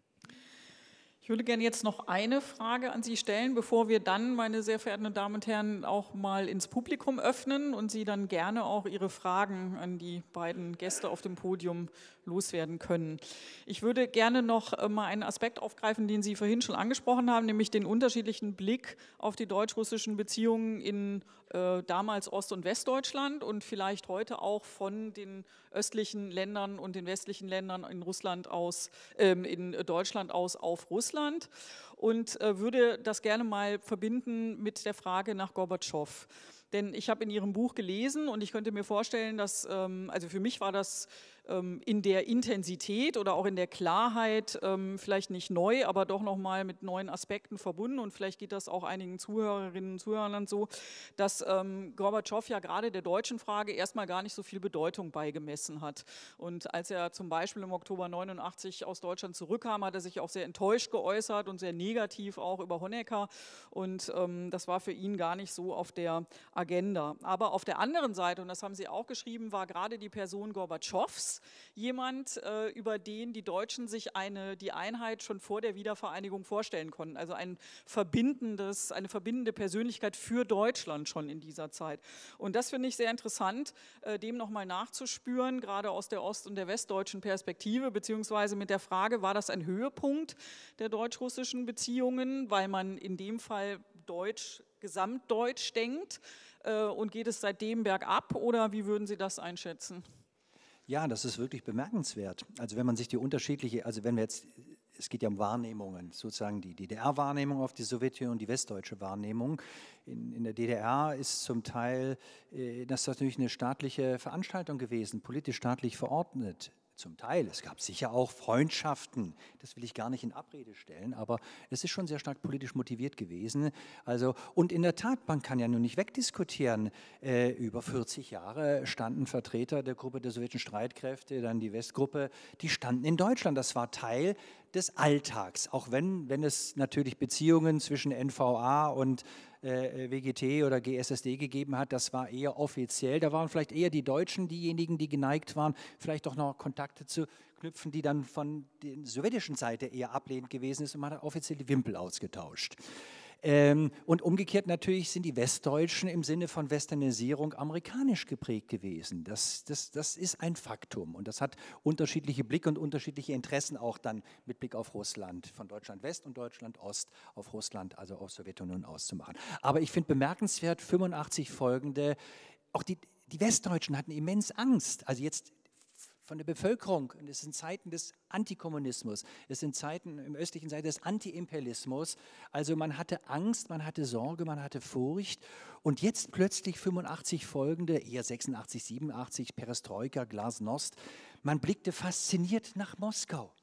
Ich würde gerne jetzt noch eine Frage an Sie stellen, bevor wir dann, meine sehr verehrten Damen und Herren, auch mal ins Publikum öffnen und Sie dann gerne auch Ihre Fragen an die beiden Gäste auf dem Podium loswerden können. Ich würde gerne noch mal einen Aspekt aufgreifen, den Sie vorhin schon angesprochen haben, nämlich den unterschiedlichen Blick auf die deutsch-russischen Beziehungen in äh, damals Ost- und Westdeutschland und vielleicht heute auch von den östlichen Ländern und den westlichen Ländern in Russland aus, äh, in Deutschland aus auf Russland und äh, würde das gerne mal verbinden mit der Frage nach Gorbatschow. Denn ich habe in Ihrem Buch gelesen und ich könnte mir vorstellen, dass, ähm, also für mich war das ähm, in der Intensität oder auch in der Klarheit ähm, vielleicht nicht neu, aber doch nochmal mit neuen Aspekten verbunden und vielleicht geht das auch einigen Zuhörerinnen und Zuhörern so, dass ähm, Gorbatschow ja gerade der deutschen Frage erstmal gar nicht so viel Bedeutung beigemessen hat. Und als er zum Beispiel im Oktober neunundachtzig aus Deutschland zurückkam, hat er sich auch sehr enttäuscht geäußert und sehr negativ auch über Honecker und ähm, das war für ihn gar nicht so auf der Agenda. Aber auf der anderen Seite, und das haben Sie auch geschrieben, war gerade die Person Gorbatschows jemand, äh, über den die Deutschen sich eine, die Einheit schon vor der Wiedervereinigung vorstellen konnten. Also ein verbindendes, eine verbindende Persönlichkeit für Deutschland schon in dieser Zeit. Und das finde ich sehr interessant, äh, dem nochmal nachzuspüren, gerade aus der ost- und der westdeutschen Perspektive, beziehungsweise mit der Frage, war das ein Höhepunkt der deutsch-russischen Beziehungen, weil man in dem Fall Deutsch, gesamtdeutsch denkt äh, und geht es seitdem bergab oder wie würden Sie das einschätzen? Ja, das ist wirklich bemerkenswert. Also wenn man sich die unterschiedliche, also wenn wir jetzt, es geht ja um Wahrnehmungen, sozusagen die D D R-Wahrnehmung auf die Sowjetunion und die westdeutsche Wahrnehmung. In, in der D D R ist zum Teil, äh, das ist natürlich eine staatliche Veranstaltung gewesen, politisch staatlich verordnet. Zum Teil. Es gab sicher auch Freundschaften, das will ich gar nicht in Abrede stellen, aber es ist schon sehr stark politisch motiviert gewesen. Also, und in der Tat, man kann ja nur nicht wegdiskutieren, äh, über vierzig Jahre standen Vertreter der Gruppe der sowjetischen Streitkräfte, dann die Westgruppe, die standen in Deutschland. Das war Teil des Alltags, auch wenn, wenn es natürlich Beziehungen zwischen N V A und äh, W G T oder G S S D gegeben hat, das war eher offiziell. Da waren vielleicht eher die Deutschen diejenigen, die geneigt waren, vielleicht doch noch Kontakte zu knüpfen, die dann von der sowjetischen Seite eher ablehnend gewesen ist und man hat offiziell die Wimpel ausgetauscht. Ähm, und umgekehrt natürlich sind die Westdeutschen im Sinne von Westernisierung amerikanisch geprägt gewesen. Das, das, das ist ein Faktum und das hat unterschiedliche Blicke und unterschiedliche Interessen auch dann mit Blick auf Russland, von Deutschland West und Deutschland Ost auf Russland, also auf Sowjetunion auszumachen. Aber ich finde bemerkenswert, fünfundachtzig folgende, auch die, die Westdeutschen hatten immens Angst, also jetzt von der Bevölkerung. Und es sind Zeiten des Antikommunismus, es sind Zeiten im östlichen Seite des Antiimperialismus. Also man hatte Angst, man hatte Sorge, man hatte Furcht. Und jetzt plötzlich fünfundachtzig folgende, eher sechsundachtzig, siebenundachtzig, Perestroika, Glasnost. Man blickte fasziniert nach Moskau.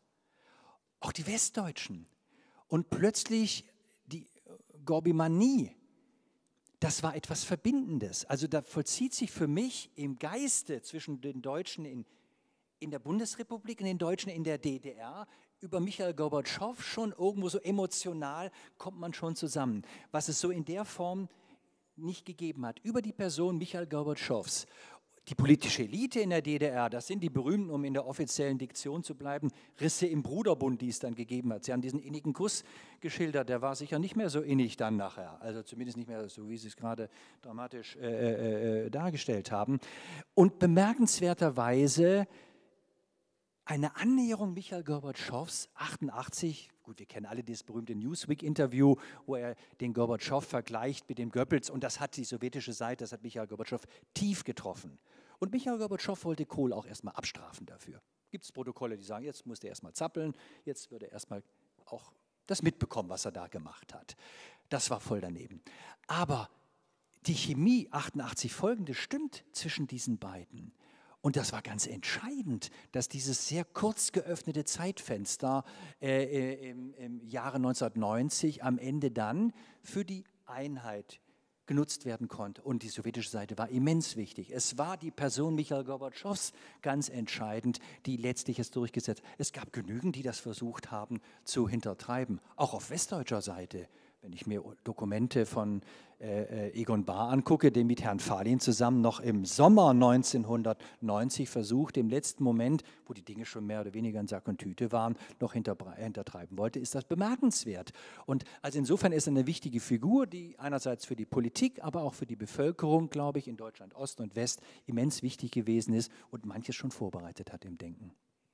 Auch die Westdeutschen. Und plötzlich die Gorbimanie. Das war etwas Verbindendes. Also da vollzieht sich für mich im Geiste zwischen den Deutschen in in der Bundesrepublik und den Deutschen in der D D R, über Michail Gorbatschow schon irgendwo so emotional kommt man schon zusammen. Was es so in der Form nicht gegeben hat. Über die Person Michail Gorbatschows. Die politische Elite in der D D R, das sind die berühmten, um in der offiziellen Diktion zu bleiben, Risse im Bruderbund, die es dann gegeben hat. Sie haben diesen innigen Kuss geschildert, der war sicher nicht mehr so innig dann nachher, also zumindest nicht mehr so, wie Sie es gerade dramatisch äh, äh, dargestellt haben. Und bemerkenswerterweise eine Annäherung Michail Gorbatschows, achtundachtzig, gut, wir kennen alle dieses berühmte Newsweek-Interview, wo er den Gorbatschow vergleicht mit dem Goebbels und das hat die sowjetische Seite, das hat Michail Gorbatschow tief getroffen. Und Michail Gorbatschow wollte Kohl auch erstmal abstrafen dafür. Gibt es Protokolle, die sagen, jetzt muss er erstmal zappeln, jetzt würde er erstmal auch das mitbekommen, was er da gemacht hat. Das war voll daneben. Aber die Chemie, achtundachtzig folgende, stimmt zwischen diesen beiden. Und das war ganz entscheidend, dass dieses sehr kurz geöffnete Zeitfenster äh, im, im Jahre neunzehnhundertneunzig am Ende dann für die Einheit genutzt werden konnte. Und die sowjetische Seite war immens wichtig. Es war die Person Michail Gorbatschows ganz entscheidend, die letztlich es durchgesetzt hat. Es gab genügend, die das versucht haben zu hintertreiben, auch auf westdeutscher Seite. Wenn ich mir Dokumente von äh, Egon Bahr angucke, der mit Herrn Falin zusammen noch im Sommer neunzehnhundertneunzig versucht, im letzten Moment, wo die Dinge schon mehr oder weniger in Sack und Tüte waren, noch hintertreiben wollte, ist das bemerkenswert. Und also insofern ist er eine wichtige Figur, die einerseits für die Politik, aber auch für die Bevölkerung, glaube ich, in Deutschland Ost und West immens wichtig gewesen ist und manches schon vorbereitet hat im Denken.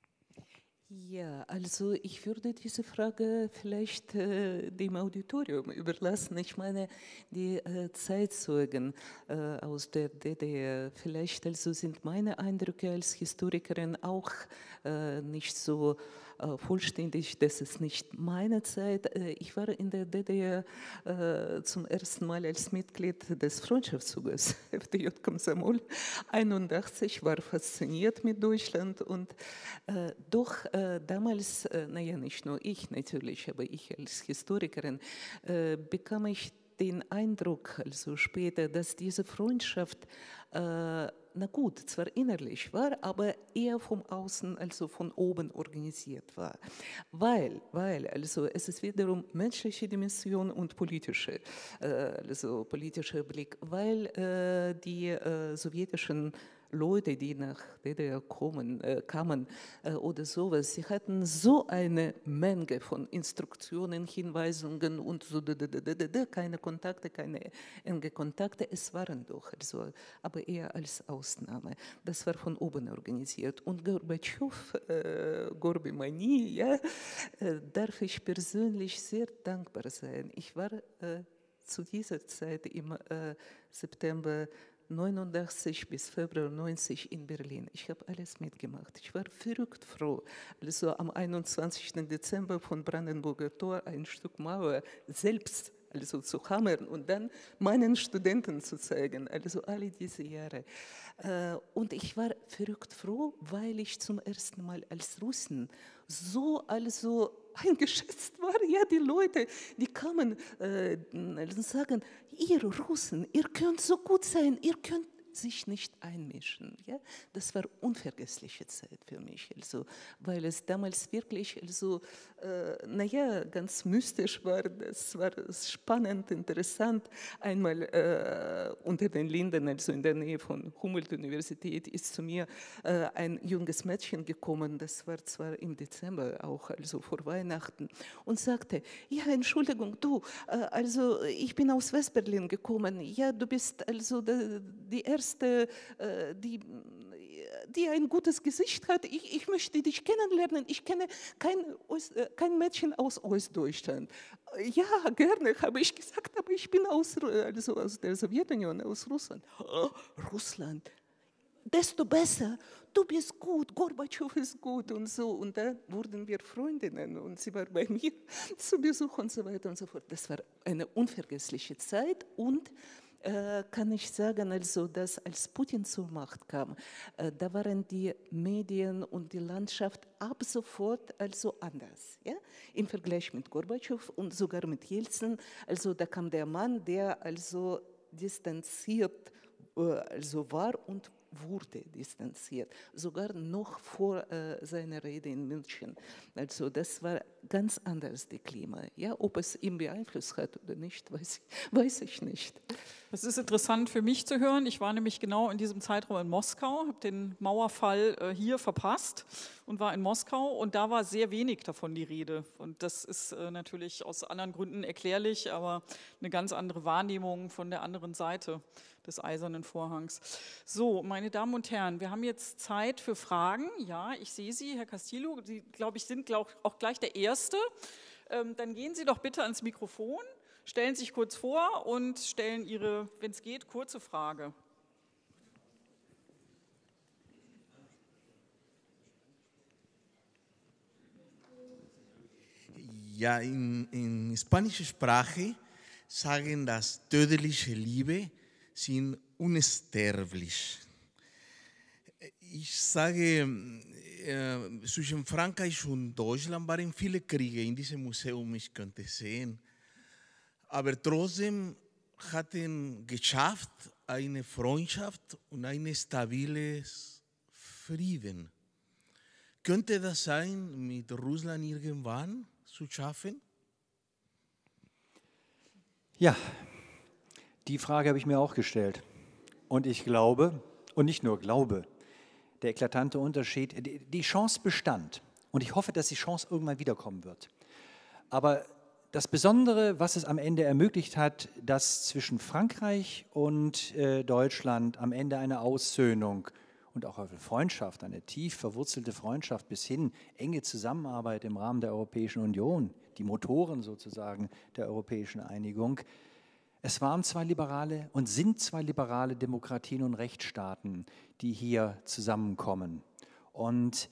Ja, also ich würde diese Frage vielleicht äh, dem Auditorium überlassen. Ich meine, die äh, Zeitzeugen äh, aus der D D R, vielleicht also sind meine Eindrücke als Historikerin auch äh, nicht so äh, vollständig. Das ist nicht meine Zeit. Äh, ich war in der D D R äh, zum ersten Mal als Mitglied des Freundschaftszuges F D J Komsomol einundachtzig, war fasziniert mit Deutschland und äh, doch äh, damals, äh, naja, nicht nur ich natürlich, aber ich als Historikerin, äh, bekam ich den Eindruck, also später, dass diese Freundschaft, äh, na gut, zwar innerlich war, aber eher vom Außen, also von oben organisiert war. Weil, weil, also es ist wiederum menschliche Dimension und politische, äh, also politischer Blick, weil äh, die äh, sowjetischen Leute, die nach D D R kommen, äh, kamen äh, oder sowas, sie hatten so eine Menge von Instruktionen, Hinweisungen und so, d -d -d -d -d, keine Kontakte, keine enge Kontakte, es waren doch, also, aber eher als Ausnahme. Das war von oben organisiert. Und Gorbatschow, äh, Gorbimanie, ja, äh, darf ich persönlich sehr dankbar sein. Ich war äh, zu dieser Zeit im äh, September neunundachtzig bis Februar neunzig in Berlin. Ich habe alles mitgemacht. Ich war verrückt froh. Also am einundzwanzigsten Dezember von Brandenburger Tor ein Stück Mauer selbst also zu hammern und dann meinen Studenten zu zeigen, also alle diese Jahre. Und ich war verrückt froh, weil ich zum ersten Mal als Russin so also eingeschätzt war. Ja, die Leute, die kamen äh, und sagen, ihr Russen, ihr könnt so gut sein, ihr könnt sich nicht einmischen. Ja? Das war unvergessliche Zeit für mich, also, weil es damals wirklich also, äh, naja, ganz mystisch war. Das war spannend, interessant. Einmal äh, unter den Linden, also in der Nähe von Humboldt-Universität, ist zu mir äh, ein junges Mädchen gekommen, das war zwar im Dezember auch, also vor Weihnachten, und sagte, ja, Entschuldigung, du, äh, also ich bin aus Westberlin gekommen, ja, du bist also die, die erste Die, die ein gutes Gesicht hat. Ich, ich möchte dich kennenlernen. Ich kenne kein, kein Mädchen aus Ostdeutschland. Ja, gerne, habe ich gesagt, aber ich bin aus, also aus der Sowjetunion, aus Russland. Oh, Russland, desto besser. Du bist gut, Gorbatschow ist gut und so. Und da wurden wir Freundinnen und sie war bei mir zu Besuch und so weiter und so fort. Das war eine unvergessliche Zeit und Äh, kann ich sagen, also, dass als Putin zur Macht kam, äh, da waren die Medien und die Landschaft ab sofort also anders, ja? Im Vergleich mit Gorbatschow und sogar mit Jelzin. Also da kam der Mann, der also distanziert äh, also war und wurde distanziert, sogar noch vor äh, seiner Rede in München. Also das war ganz anders, das Klima. Ja, ob es ihn beeinflusst hat oder nicht, weiß ich, weiß ich nicht. Das ist interessant für mich zu hören. Ich war nämlich genau in diesem Zeitraum in Moskau, habe den Mauerfall äh, hier verpasst und war in Moskau und da war sehr wenig davon die Rede. Und das ist äh, natürlich aus anderen Gründen erklärlich, aber eine ganz andere Wahrnehmung von der anderen Seite des Eisernen Vorhangs. So, meine Damen und Herren, wir haben jetzt Zeit für Fragen. Ja, ich sehe Sie, Herr Castillo, Sie, glaube ich, sind glaub, auch gleich der Erste. Ähm, dann gehen Sie doch bitte ans Mikrofon, stellen sich kurz vor und stellen Ihre, wenn es geht, kurze Frage. Ja, in, in spanischer Sprache sagen, dass tödliche Liebe sind unsterblich. Ich Ich sage, äh, zwischen Frankreich und Deutschland waren viele Kriege in diesem Museum, ich könnte sehen. Aber trotzdem hatten geschafft eine Freundschaft und ein stabiles Frieden. Könnte das sein, mit Russland irgendwann zu schaffen? Ja, die Frage habe ich mir auch gestellt. Und ich glaube, und nicht nur glaube, der eklatante Unterschied, die Chance bestand. Und ich hoffe, dass die Chance irgendwann wiederkommen wird. Aber das Besondere, was es am Ende ermöglicht hat, dass zwischen Frankreich und äh, Deutschland am Ende eine Aussöhnung und auch eine Freundschaft, eine tief verwurzelte Freundschaft bis hin enge Zusammenarbeit im Rahmen der Europäischen Union, die Motoren sozusagen der europäischen Einigung. Es waren zwei liberale und sind zwei liberale Demokratien und Rechtsstaaten, die hier zusammenkommen. Und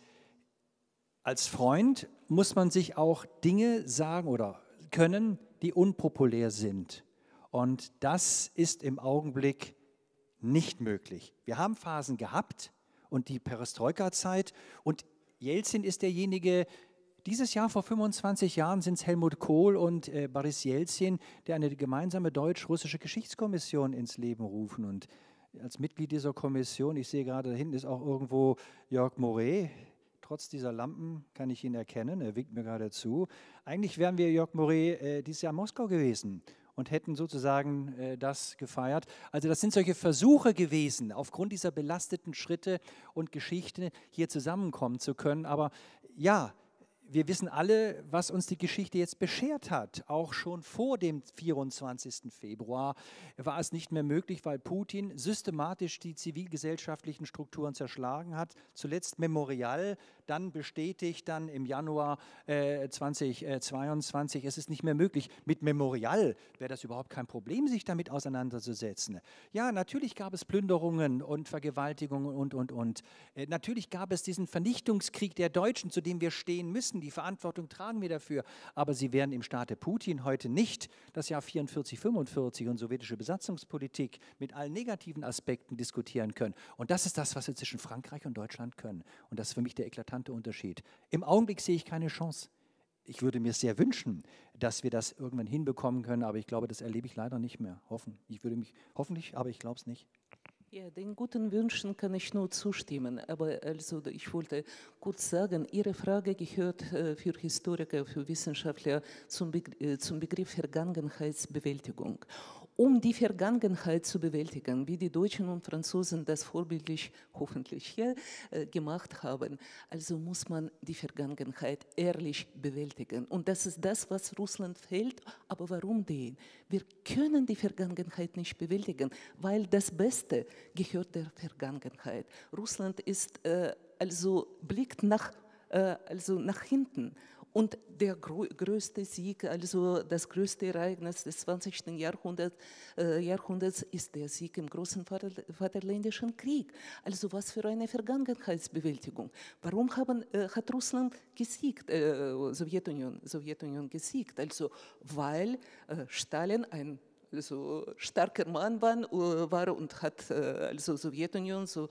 als Freund muss man sich auch Dinge sagen oder können, die unpopulär sind. Und das ist im Augenblick nicht möglich. Wir haben Phasen gehabt und die Perestroika-Zeit und Jelzin ist derjenige, dieses Jahr vor fünfundzwanzig Jahren sind es Helmut Kohl und äh, Boris Jelzin, der eine gemeinsame deutsch-russische Geschichtskommission ins Leben rufen. Und als Mitglied dieser Kommission, ich sehe gerade, da hinten ist auch irgendwo Jörg Moret. Trotz dieser Lampen kann ich ihn erkennen, er winkt mir gerade zu. Eigentlich wären wir, Jörg Moret, äh, dieses Jahr in Moskau gewesen und hätten sozusagen äh, das gefeiert. Also das sind solche Versuche gewesen, aufgrund dieser belasteten Schritte und Geschichte hier zusammenkommen zu können. Aber ja, wir wissen alle, was uns die Geschichte jetzt beschert hat. Auch schon vor dem vierundzwanzigsten Februar war es nicht mehr möglich, weil Putin systematisch die zivilgesellschaftlichen Strukturen zerschlagen hat. Zuletzt Memorial, dann bestätigt, dann im Januar äh, zweitausendzweiundzwanzig. Es ist nicht mehr möglich. Mit Memorial wäre das überhaupt kein Problem, sich damit auseinanderzusetzen. Ja, natürlich gab es Plünderungen und Vergewaltigungen und, und, und. Äh, natürlich gab es diesen Vernichtungskrieg der Deutschen, zu dem wir stehen müssen. Die Verantwortung tragen wir dafür. Aber sie werden im Staate Putin heute nicht das Jahr vierundvierzig, fünfundvierzig und sowjetische Besatzungspolitik mit allen negativen Aspekten diskutieren können. Und das ist das, was wir zwischen Frankreich und Deutschland können. Und das ist für mich der eklatante Unterschied. Im Augenblick sehe ich keine Chance. Ich würde mir sehr wünschen, dass wir das irgendwann hinbekommen können, aber ich glaube, das erlebe ich leider nicht mehr. Hoffen. Ich würde mich, hoffentlich, aber ich glaube es nicht. Ja, den guten Wünschen kann ich nur zustimmen, aber also ich wollte kurz sagen, Ihre Frage gehört äh, für Historiker, für Wissenschaftler zum, Be äh, zum Begriff Vergangenheitsbewältigung. Um die Vergangenheit zu bewältigen, wie die Deutschen und Franzosen das vorbildlich, hoffentlich hier äh, gemacht haben, also muss man die Vergangenheit ehrlich bewältigen. Und das ist das, was Russland fehlt. Aber warum denn? Wir können die Vergangenheit nicht bewältigen, weil das Beste gehört der Vergangenheit. Russland ist, äh, also blickt nach, äh, also nach hinten. Und der größte Sieg, also das größte Ereignis des zwanzigsten Jahrhunderts, äh, Jahrhunderts ist der Sieg im großen Vater, Vaterländischen Krieg. Also was für eine Vergangenheitsbewältigung. Warum haben, äh, hat Russland gesiegt, äh, Sowjetunion, Sowjetunion gesiegt? Also weil äh, Stalin ein also starker Mann war, uh, war und hat äh, also Sowjetunion so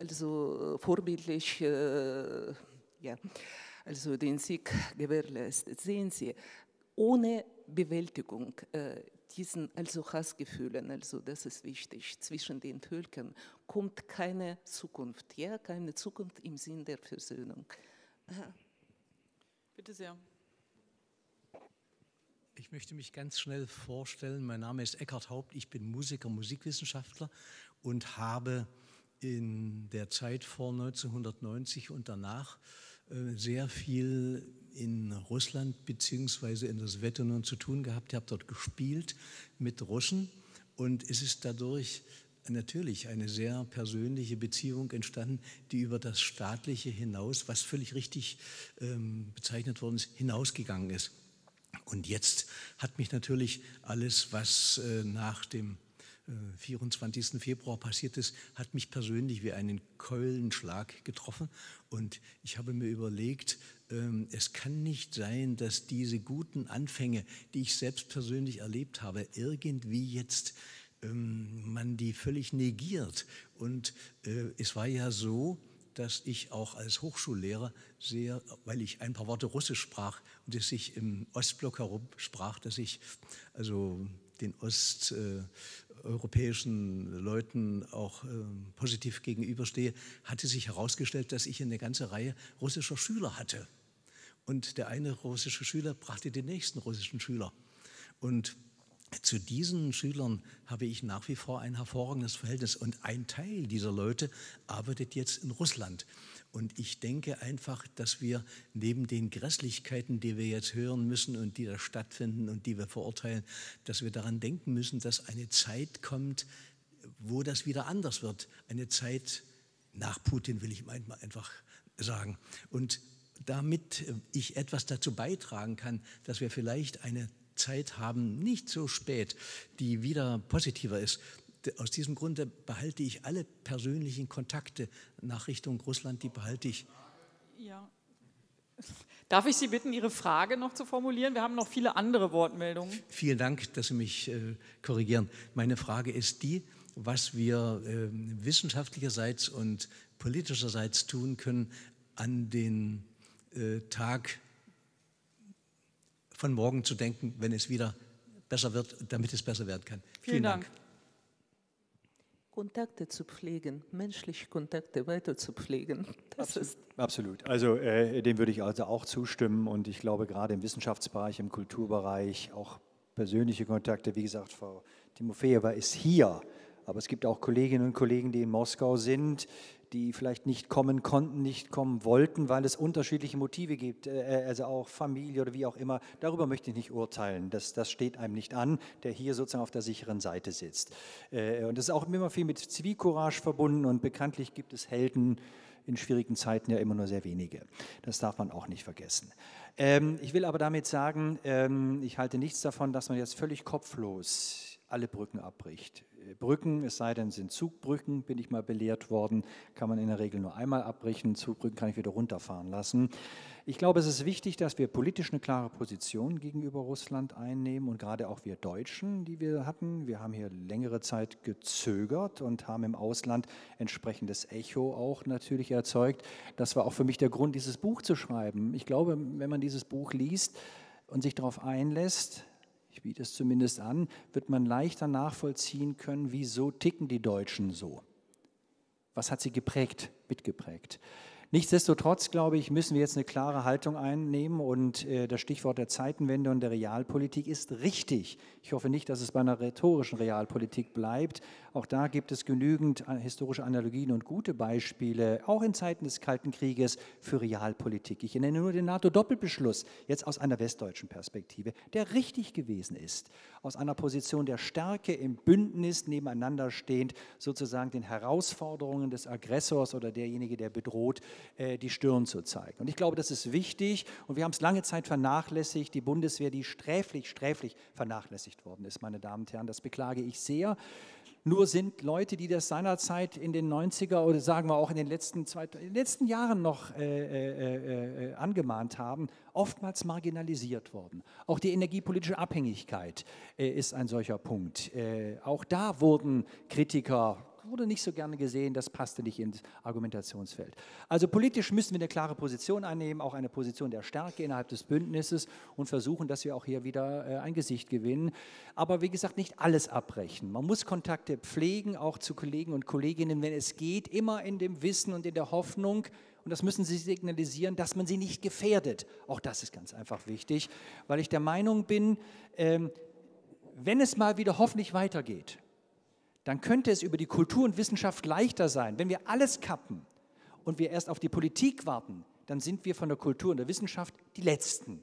also vorbildlich äh, ja, also den Sieg gewährleistet. Sehen Sie, ohne Bewältigung äh, diesen also Hassgefühlen, also das ist wichtig, zwischen den Völkern kommt keine Zukunft, ja, keine Zukunft im Sinn der Versöhnung. Aha. Bitte sehr. Ich möchte mich ganz schnell vorstellen. Mein Name ist Eckhard Haupt, ich bin Musiker, Musikwissenschaftler und habe in der Zeit vor neunzehnhundertneunzig und danach sehr viel in Russland bzw. in der Sowjetunion zu tun gehabt. Ich habe dort gespielt mit Russen und es ist dadurch natürlich eine sehr persönliche Beziehung entstanden, die über das Staatliche hinaus, was völlig richtig ähm, bezeichnet worden ist, hinausgegangen ist. Und jetzt hat mich natürlich alles, was äh, nach dem vierundzwanzigsten Februar passiert ist, hat mich persönlich wie einen Keulenschlag getroffen. Und ich habe mir überlegt, ähm, es kann nicht sein, dass diese guten Anfänge, die ich selbst persönlich erlebt habe, irgendwie jetzt ähm, man die völlig negiert. Und äh, es war ja so, dass ich auch als Hochschullehrer sehr, weil ich ein paar Worte Russisch sprach und es sich im Ostblock herum sprach, dass ich also den osteuropäischen äh, Leuten auch äh, positiv gegenüberstehe, hatte sich herausgestellt, dass ich eine ganze Reihe russischer Schüler hatte. Und der eine russische Schüler brachte den nächsten russischen Schüler. Und zu diesen Schülern habe ich nach wie vor ein hervorragendes Verhältnis. Und ein Teil dieser Leute arbeitet jetzt in Russland. Und ich denke einfach, dass wir neben den Grässlichkeiten, die wir jetzt hören müssen und die da stattfinden und die wir verurteilen, dass wir daran denken müssen, dass eine Zeit kommt, wo das wieder anders wird. Eine Zeit nach Putin, will ich manchmal einfach sagen. Und damit ich etwas dazu beitragen kann, dass wir vielleicht eine Zeit haben, nicht so spät, die wieder positiver ist. Aus diesem Grunde behalte ich alle persönlichen Kontakte nach Richtung Russland, die behalte ich. Ja. Darf ich Sie bitten, Ihre Frage noch zu formulieren? Wir haben noch viele andere Wortmeldungen. Vielen Dank, dass Sie mich äh, korrigieren. Meine Frage ist die, was wir äh, wissenschaftlicherseits und politischerseits tun können an den äh, Tag von morgen zu denken, wenn es wieder besser wird, damit es besser werden kann. Vielen, Vielen Dank. Dank. Kontakte zu pflegen, menschliche Kontakte weiter zu pflegen. Das Absolut. ist Absolut. Also äh, dem würde ich also auch zustimmen und ich glaube gerade im Wissenschaftsbereich, im Kulturbereich, auch persönliche Kontakte, wie gesagt, Frau Timofejewa ist hier, aber es gibt auch Kolleginnen und Kollegen, die in Moskau sind, die vielleicht nicht kommen konnten, nicht kommen wollten, weil es unterschiedliche Motive gibt, also auch Familie oder wie auch immer. Darüber möchte ich nicht urteilen. Das, das steht einem nicht an, der hier sozusagen auf der sicheren Seite sitzt. Und das ist auch immer viel mit Zivilcourage verbunden und bekanntlich gibt es Helden in schwierigen Zeiten ja immer nur sehr wenige. Das darf man auch nicht vergessen. Ich will aber damit sagen, ich halte nichts davon, dass man jetzt völlig kopflos alle Brücken abbricht. Brücken, es sei denn, sind Zugbrücken, bin ich mal belehrt worden, kann man in der Regel nur einmal abbrechen, Zugbrücken kann ich wieder runterfahren lassen. Ich glaube, es ist wichtig, dass wir politisch eine klare Position gegenüber Russland einnehmen und gerade auch wir Deutschen, die wir hatten. Wir haben hier längere Zeit gezögert und haben im Ausland entsprechendes Echo auch natürlich erzeugt. Das war auch für mich der Grund, dieses Buch zu schreiben. Ich glaube, wenn man dieses Buch liest und sich darauf einlässt, ich biete es zumindest an, wird man leichter nachvollziehen können, wieso ticken die Deutschen so. Was hat sie geprägt, mitgeprägt? Nichtsdestotrotz, glaube ich, müssen wir jetzt eine klare Haltung einnehmen und äh, das Stichwort der Zeitenwende und der Realpolitik ist richtig. Ich hoffe nicht, dass es bei einer rhetorischen Realpolitik bleibt. Auch da gibt es genügend historische Analogien und gute Beispiele, auch in Zeiten des Kalten Krieges, für Realpolitik. Ich nenne nur den NATO-Doppelbeschluss, jetzt aus einer westdeutschen Perspektive, der richtig gewesen ist. Aus einer Position der Stärke im Bündnis nebeneinander stehend, sozusagen den Herausforderungen des Aggressors oder derjenige, der bedroht, die Stirn zu zeigen. Und ich glaube, das ist wichtig und wir haben es lange Zeit vernachlässigt, die Bundeswehr, die sträflich, sträflich vernachlässigt worden ist, meine Damen und Herren, das beklage ich sehr. Nur sind Leute, die das seinerzeit in den neunziger oder sagen wir auch in den letzten, zwei, in den letzten Jahren noch äh, äh, äh, angemahnt haben, oftmals marginalisiert worden. Auch die energiepolitische Abhängigkeit äh, ist ein solcher Punkt. Äh, auch da wurden Kritiker wurde nicht so gerne gesehen, das passte nicht ins Argumentationsfeld. Also politisch müssen wir eine klare Position einnehmen, auch eine Position der Stärke innerhalb des Bündnisses und versuchen, dass wir auch hier wieder äh, ein Gesicht gewinnen. Aber wie gesagt, nicht alles abbrechen. Man muss Kontakte pflegen, auch zu Kollegen und Kolleginnen, wenn es geht, immer in dem Wissen und in der Hoffnung, und das müssen Sie signalisieren, dass man sie nicht gefährdet. Auch das ist ganz einfach wichtig, weil ich der Meinung bin, ähm, wenn es mal wieder hoffentlich weitergeht, dann könnte es über die Kultur und Wissenschaft leichter sein. Wenn wir alles kappen und wir erst auf die Politik warten, dann sind wir von der Kultur und der Wissenschaft die Letzten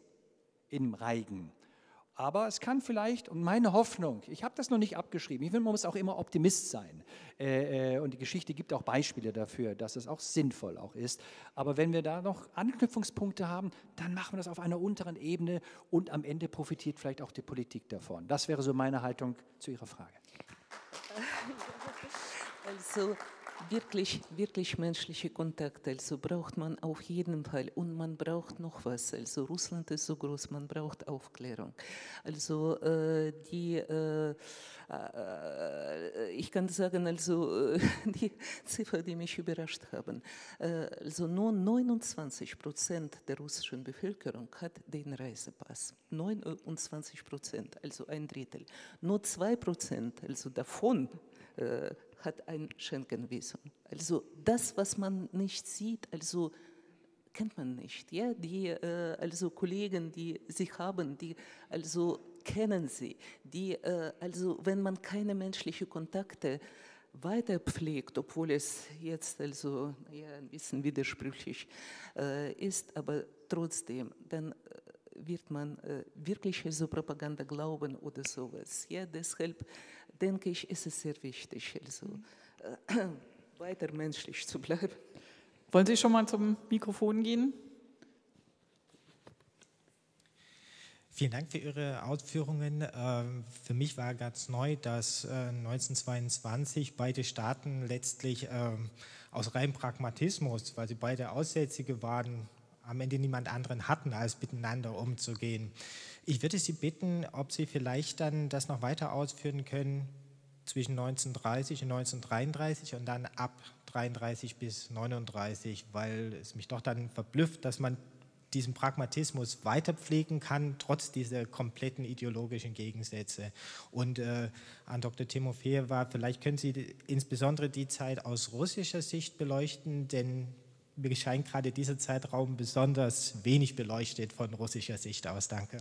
im Reigen. Aber es kann vielleicht, und meine Hoffnung, ich habe das noch nicht abgeschrieben, ich finde, man muss auch immer Optimist sein. Äh, äh, und die Geschichte gibt auch Beispiele dafür, dass es auch sinnvoll auch ist. Aber wenn wir da noch Anknüpfungspunkte haben, dann machen wir das auf einer unteren Ebene und am Ende profitiert vielleicht auch die Politik davon. Das wäre so meine Haltung zu Ihrer Frage. Also wirklich, wirklich menschliche Kontakte, also braucht man auf jeden Fall. Und man braucht noch was. Also Russland ist so groß, man braucht Aufklärung. Also äh, die, äh, äh, ich kann sagen, also äh, die Ziffer, die mich überrascht haben, äh, also nur neunundzwanzig Prozent der russischen Bevölkerung hat den Reisepass. neunundzwanzig Prozent, also ein Drittel. Nur zwei Prozent, also davon, äh, hat ein Schengen-Visum. Also das, was man nicht sieht, also kennt man nicht. Ja? Die äh, also Kollegen, die sie haben, die also kennen sie. Die, äh, also wenn man keine menschlichen Kontakte weiter pflegt, obwohl es jetzt also ja, ein bisschen widersprüchlich äh, ist, aber trotzdem, dann äh, wird man äh, wirklich so Propaganda glauben oder sowas. Ja, deshalb denke ich, ist es sehr wichtig, also äh, weiter menschlich zu bleiben. Wollen Sie schon mal zum Mikrofon gehen? Vielen Dank für Ihre Ausführungen. Für mich war ganz neu, dass neunzehnhundertzweiundzwanzig beide Staaten letztlich aus reinem Pragmatismus, weil sie beide Aussätzige waren, am Ende niemand anderen hatten, als miteinander umzugehen. Ich würde Sie bitten, ob Sie vielleicht dann das noch weiter ausführen können zwischen neunzehnhundertdreißig und neunzehnhundertdreiunddreißig und dann ab dreiunddreißig bis neununddreißig, weil es mich doch dann verblüfft, dass man diesen Pragmatismus weiter pflegen kann, trotz dieser kompletten ideologischen Gegensätze. Und äh, an Doktor Timofejewa, vielleicht können Sie die, insbesondere die Zeit aus russischer Sicht beleuchten, denn mir scheint gerade dieser Zeitraum besonders wenig beleuchtet von russischer Sicht aus. Danke.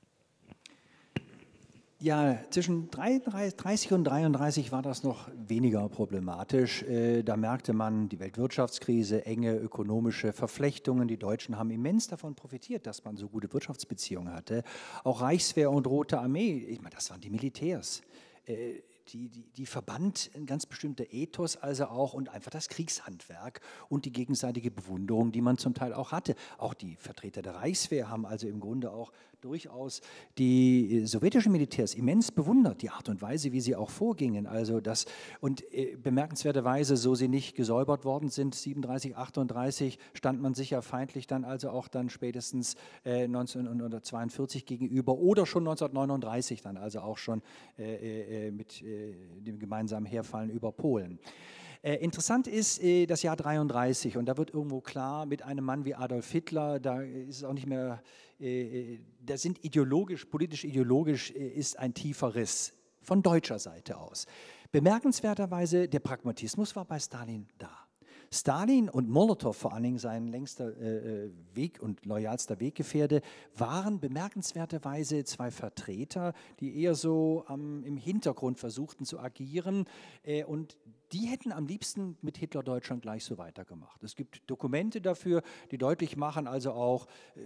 Ja, zwischen dreißig und dreiunddreißig war das noch weniger problematisch. Da merkte man die Weltwirtschaftskrise, enge ökonomische Verflechtungen. Die Deutschen haben immens davon profitiert, dass man so gute Wirtschaftsbeziehungen hatte. Auch Reichswehr und Rote Armee, ich meine, das waren die Militärs. Die, die, die verband ein ganz bestimmter Ethos also auch und einfach das Kriegshandwerk und die gegenseitige Bewunderung, die man zum Teil auch hatte. Auch die Vertreter der Reichswehr haben also im Grunde auch durchaus die sowjetischen Militärs immens bewundert, die Art und Weise, wie sie auch vorgingen. Also das, und äh, bemerkenswerterweise, so sie nicht gesäubert worden sind, siebenunddreißig, achtunddreißig, stand man sicher feindlich dann also auch dann spätestens äh, neunzehnhundertzweiundvierzig gegenüber oder schon neunzehnhundertneununddreißig dann also auch schon äh, äh, mit äh, dem gemeinsamen Herfallen über Polen. Äh, interessant ist äh, das Jahr dreiunddreißig und da wird irgendwo klar, mit einem Mann wie Adolf Hitler, da ist es auch nicht mehr, äh, da sind ideologisch, politisch ideologisch äh, ist ein tiefer Riss von deutscher Seite aus. Bemerkenswerterweise, der Pragmatismus war bei Stalin da. Stalin und Molotow, vor allen Dingen sein längster äh, Weg und loyalster Weggefährte, waren bemerkenswerterweise zwei Vertreter, die eher so ähm, im Hintergrund versuchten zu agieren äh, und die hätten am liebsten mit Hitler-Deutschland gleich so weitergemacht. Es gibt Dokumente dafür, die deutlich machen, also auch äh,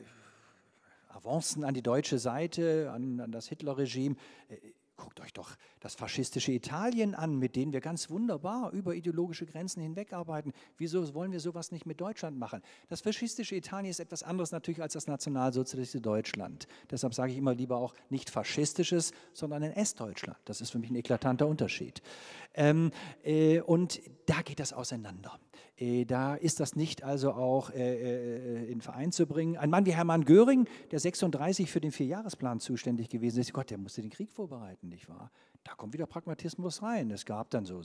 Avancen an die deutsche Seite, an, an das Hitler-Regime. Äh, Guckt euch doch das faschistische Italien an, mit denen wir ganz wunderbar über ideologische Grenzen hinwegarbeiten. Wieso wollen wir sowas nicht mit Deutschland machen? Das faschistische Italien ist etwas anderes natürlich als das nationalsozialistische Deutschland. Deshalb sage ich immer lieber auch nicht faschistisches, sondern ein S-Deutschland. Das ist für mich ein eklatanter Unterschied. Ähm, äh, und da geht das auseinander. Äh, da ist das nicht also auch äh, in Verein zu bringen. Ein Mann wie Hermann Göring, der sechsunddreißig für den Vierjahresplan zuständig gewesen ist, Gott, der musste den Krieg vorbereiten, nicht wahr? Da kommt wieder Pragmatismus rein. Es gab dann so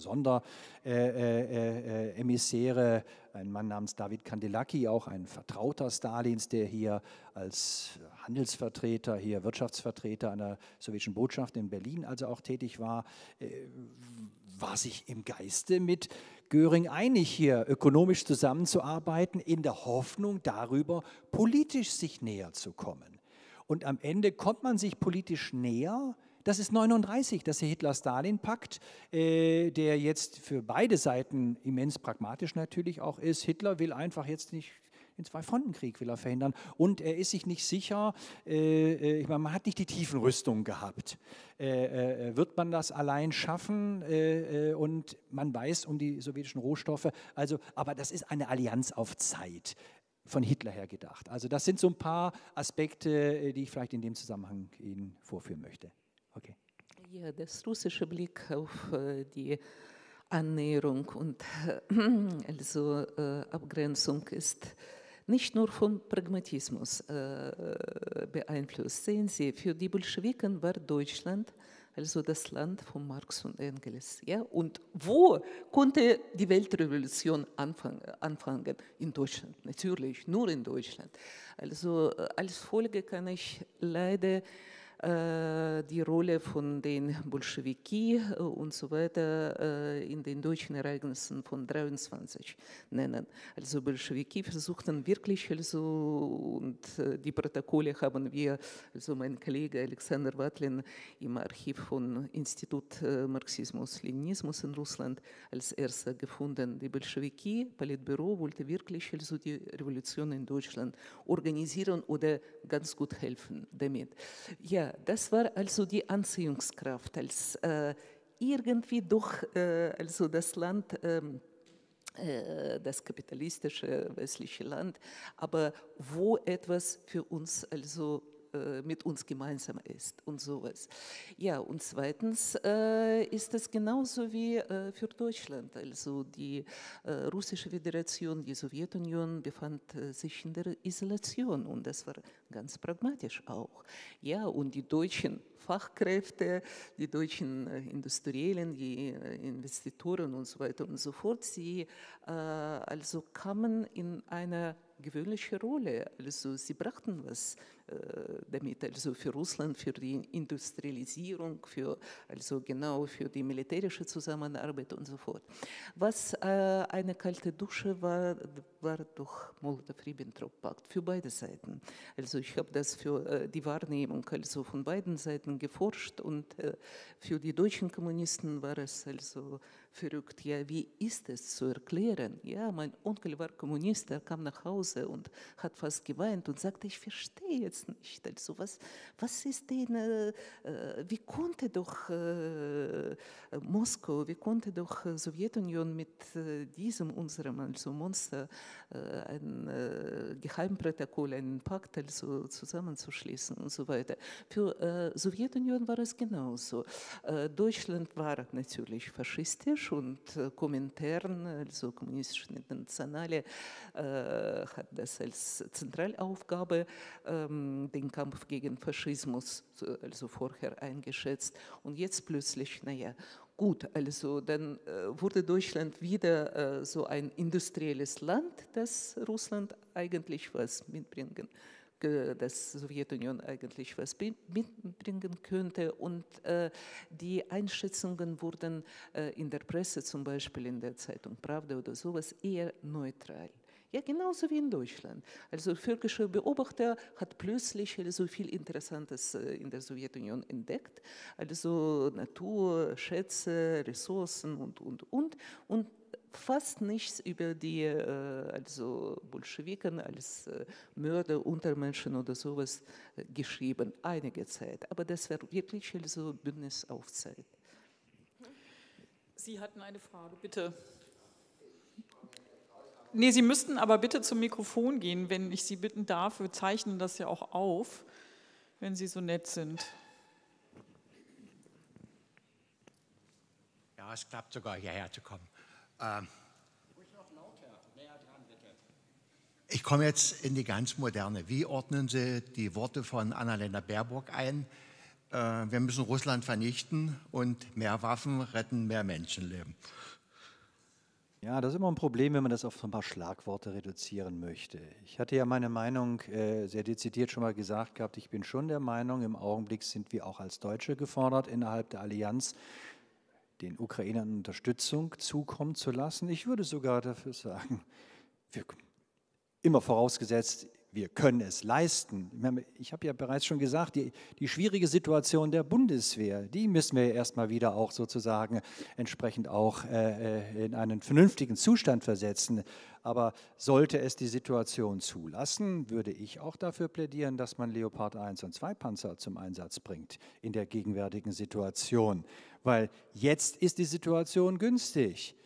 Sonderemissäre, äh, äh, ein Mann namens David Kandelaki, auch ein Vertrauter Stalins, der hier als Handelsvertreter, hier Wirtschaftsvertreter einer sowjetischen Botschaft in Berlin also auch tätig war, äh, war sich im Geiste mit Göring einig, hier ökonomisch zusammenzuarbeiten, in der Hoffnung darüber, politisch sich näher zu kommen. Und am Ende kommt man sich politisch näher. Das ist neununddreißig, das ist der Hitler-Stalin-Pakt, äh, der jetzt für beide Seiten immens pragmatisch natürlich auch ist. Hitler will einfach jetzt nicht den Zwei-Fronten-Krieg will er verhindern. Und er ist sich nicht sicher, äh, ich meine, man hat nicht die Tiefenrüstung gehabt. Äh, äh, wird man das allein schaffen? Äh, äh, und man weiß um die sowjetischen Rohstoffe. Also, aber das ist eine Allianz auf Zeit, von Hitler her gedacht. Also das sind so ein paar Aspekte, die ich vielleicht in dem Zusammenhang Ihnen vorführen möchte. Okay. Ja, das russische Blick auf äh, die Annäherung und also äh, Abgrenzung ist nicht nur vom Pragmatismus äh, beeinflusst. Sehen Sie, für die Bolschewiken war Deutschland also das Land von Marx und Engels. Ja? Und wo konnte die Weltrevolution anfangen? anfangen? In Deutschland, natürlich, nur in Deutschland. Also als Folge kann ich leider äh, die Rolle von den Bolschewiki und so weiter äh, in den deutschen Ereignissen von dreiundzwanzig nennen. Also Bolschewiki versuchten wirklich, also, und äh, die Protokolle haben wir, also mein Kollege Alexander Watlin im Archiv von Institut äh, Marxismus-Leninismus in Russland als erster gefunden. Die Bolschewiki, Politbüro, wollte wirklich also die Revolution in Deutschland organisieren oder ganz gut helfen damit. Ja, das war also die Anziehungskraft, als äh, irgendwie doch äh, also das Land, äh, äh, das kapitalistische westliche Land, aber wo etwas für uns also mit uns gemeinsam ist und sowas. Ja, und zweitens äh, ist es genauso wie äh, für Deutschland. Also die äh, Russische Föderation, die Sowjetunion befand äh, sich in der Isolation und das war ganz pragmatisch auch. Ja, und die deutschen Fachkräfte, die deutschen äh, Industriellen, die äh, Investitoren und so weiter und so fort, sie äh, also kamen in eine gewöhnliche Rolle. Also sie brachten was äh, damit, also für Russland, für die Industrialisierung, für, also genau für die militärische Zusammenarbeit und so fort. Was äh, eine kalte Dusche war, war doch Molotow-Ribbentrop-Pakt für beide Seiten. Also ich habe das für äh, die Wahrnehmung also von beiden Seiten geforscht und äh, für die deutschen Kommunisten war es also verrückt. Ja, wie ist es zu erklären? Ja, mein Onkel war Kommunist, er kam nach Hause und hat fast geweint und sagte, ich verstehe jetzt nicht. Also was, was ist denn, äh, wie konnte doch äh, Moskau, wie konnte doch äh, Sowjetunion mit äh, diesem unserem also Monster äh, ein äh, Geheimprotokoll, einen Pakt also zusammenzuschließen und so weiter. Für äh, Sowjetunion war es genauso. Äh, Deutschland war natürlich faschistisch und äh, Komintern, also Kommunistische Internationale, äh, hat das als Zentralaufgabe ähm, den Kampf gegen Faschismus also vorher eingeschätzt. Und jetzt plötzlich, naja, gut, also dann äh, wurde Deutschland wieder äh, so ein industrielles Land, das Russland eigentlich was mitbringen dass Sowjetunion eigentlich was mitbringen könnte. Und äh, die Einschätzungen wurden äh, in der Presse, zum Beispiel in der Zeitung Pravda oder sowas, eher neutral. Ja, genauso wie in Deutschland. Also völkischer Beobachter hat plötzlich so viel Interessantes in der Sowjetunion entdeckt, also Natur, Schätze, Ressourcen und, und, und. Und fast nichts über die äh, also Bolschewiken als äh, Mörder, Untermenschen oder sowas äh, geschrieben, einige Zeit. Aber das war wirklich also Bündnisaufzeit. Sie hatten eine Frage, bitte. Nee, Sie müssten aber bitte zum Mikrofon gehen, wenn ich Sie bitten darf. Wir zeichnen das ja auch auf, wenn Sie so nett sind. Ja, es klappt sogar, hierher zu kommen. Ähm, ich komme jetzt in die ganz moderne. Wie ordnen Sie die Worte von Annalena Baerbock ein? Äh, wir müssen Russland vernichten und mehr Waffen retten mehr Menschenleben. Ja, das ist immer ein Problem, wenn man das auf so ein paar Schlagworte reduzieren möchte. Ich hatte ja meine Meinung äh, sehr dezidiert schon mal gesagt gehabt, ich bin schon der Meinung, im Augenblick sind wir auch als Deutsche gefordert, innerhalb der Allianz den Ukrainern Unterstützung zukommen zu lassen. Ich würde sogar dafür sagen, wir, immer vorausgesetzt, wir können es leisten. Ich habe ja bereits schon gesagt, die, die schwierige Situation der Bundeswehr, die müssen wir erstmal wieder auch sozusagen entsprechend auch äh, in einen vernünftigen Zustand versetzen. Aber sollte es die Situation zulassen, würde ich auch dafür plädieren, dass man Leopard eins und zwei Panzer zum Einsatz bringt in der gegenwärtigen Situation. Weil jetzt ist die Situation günstig.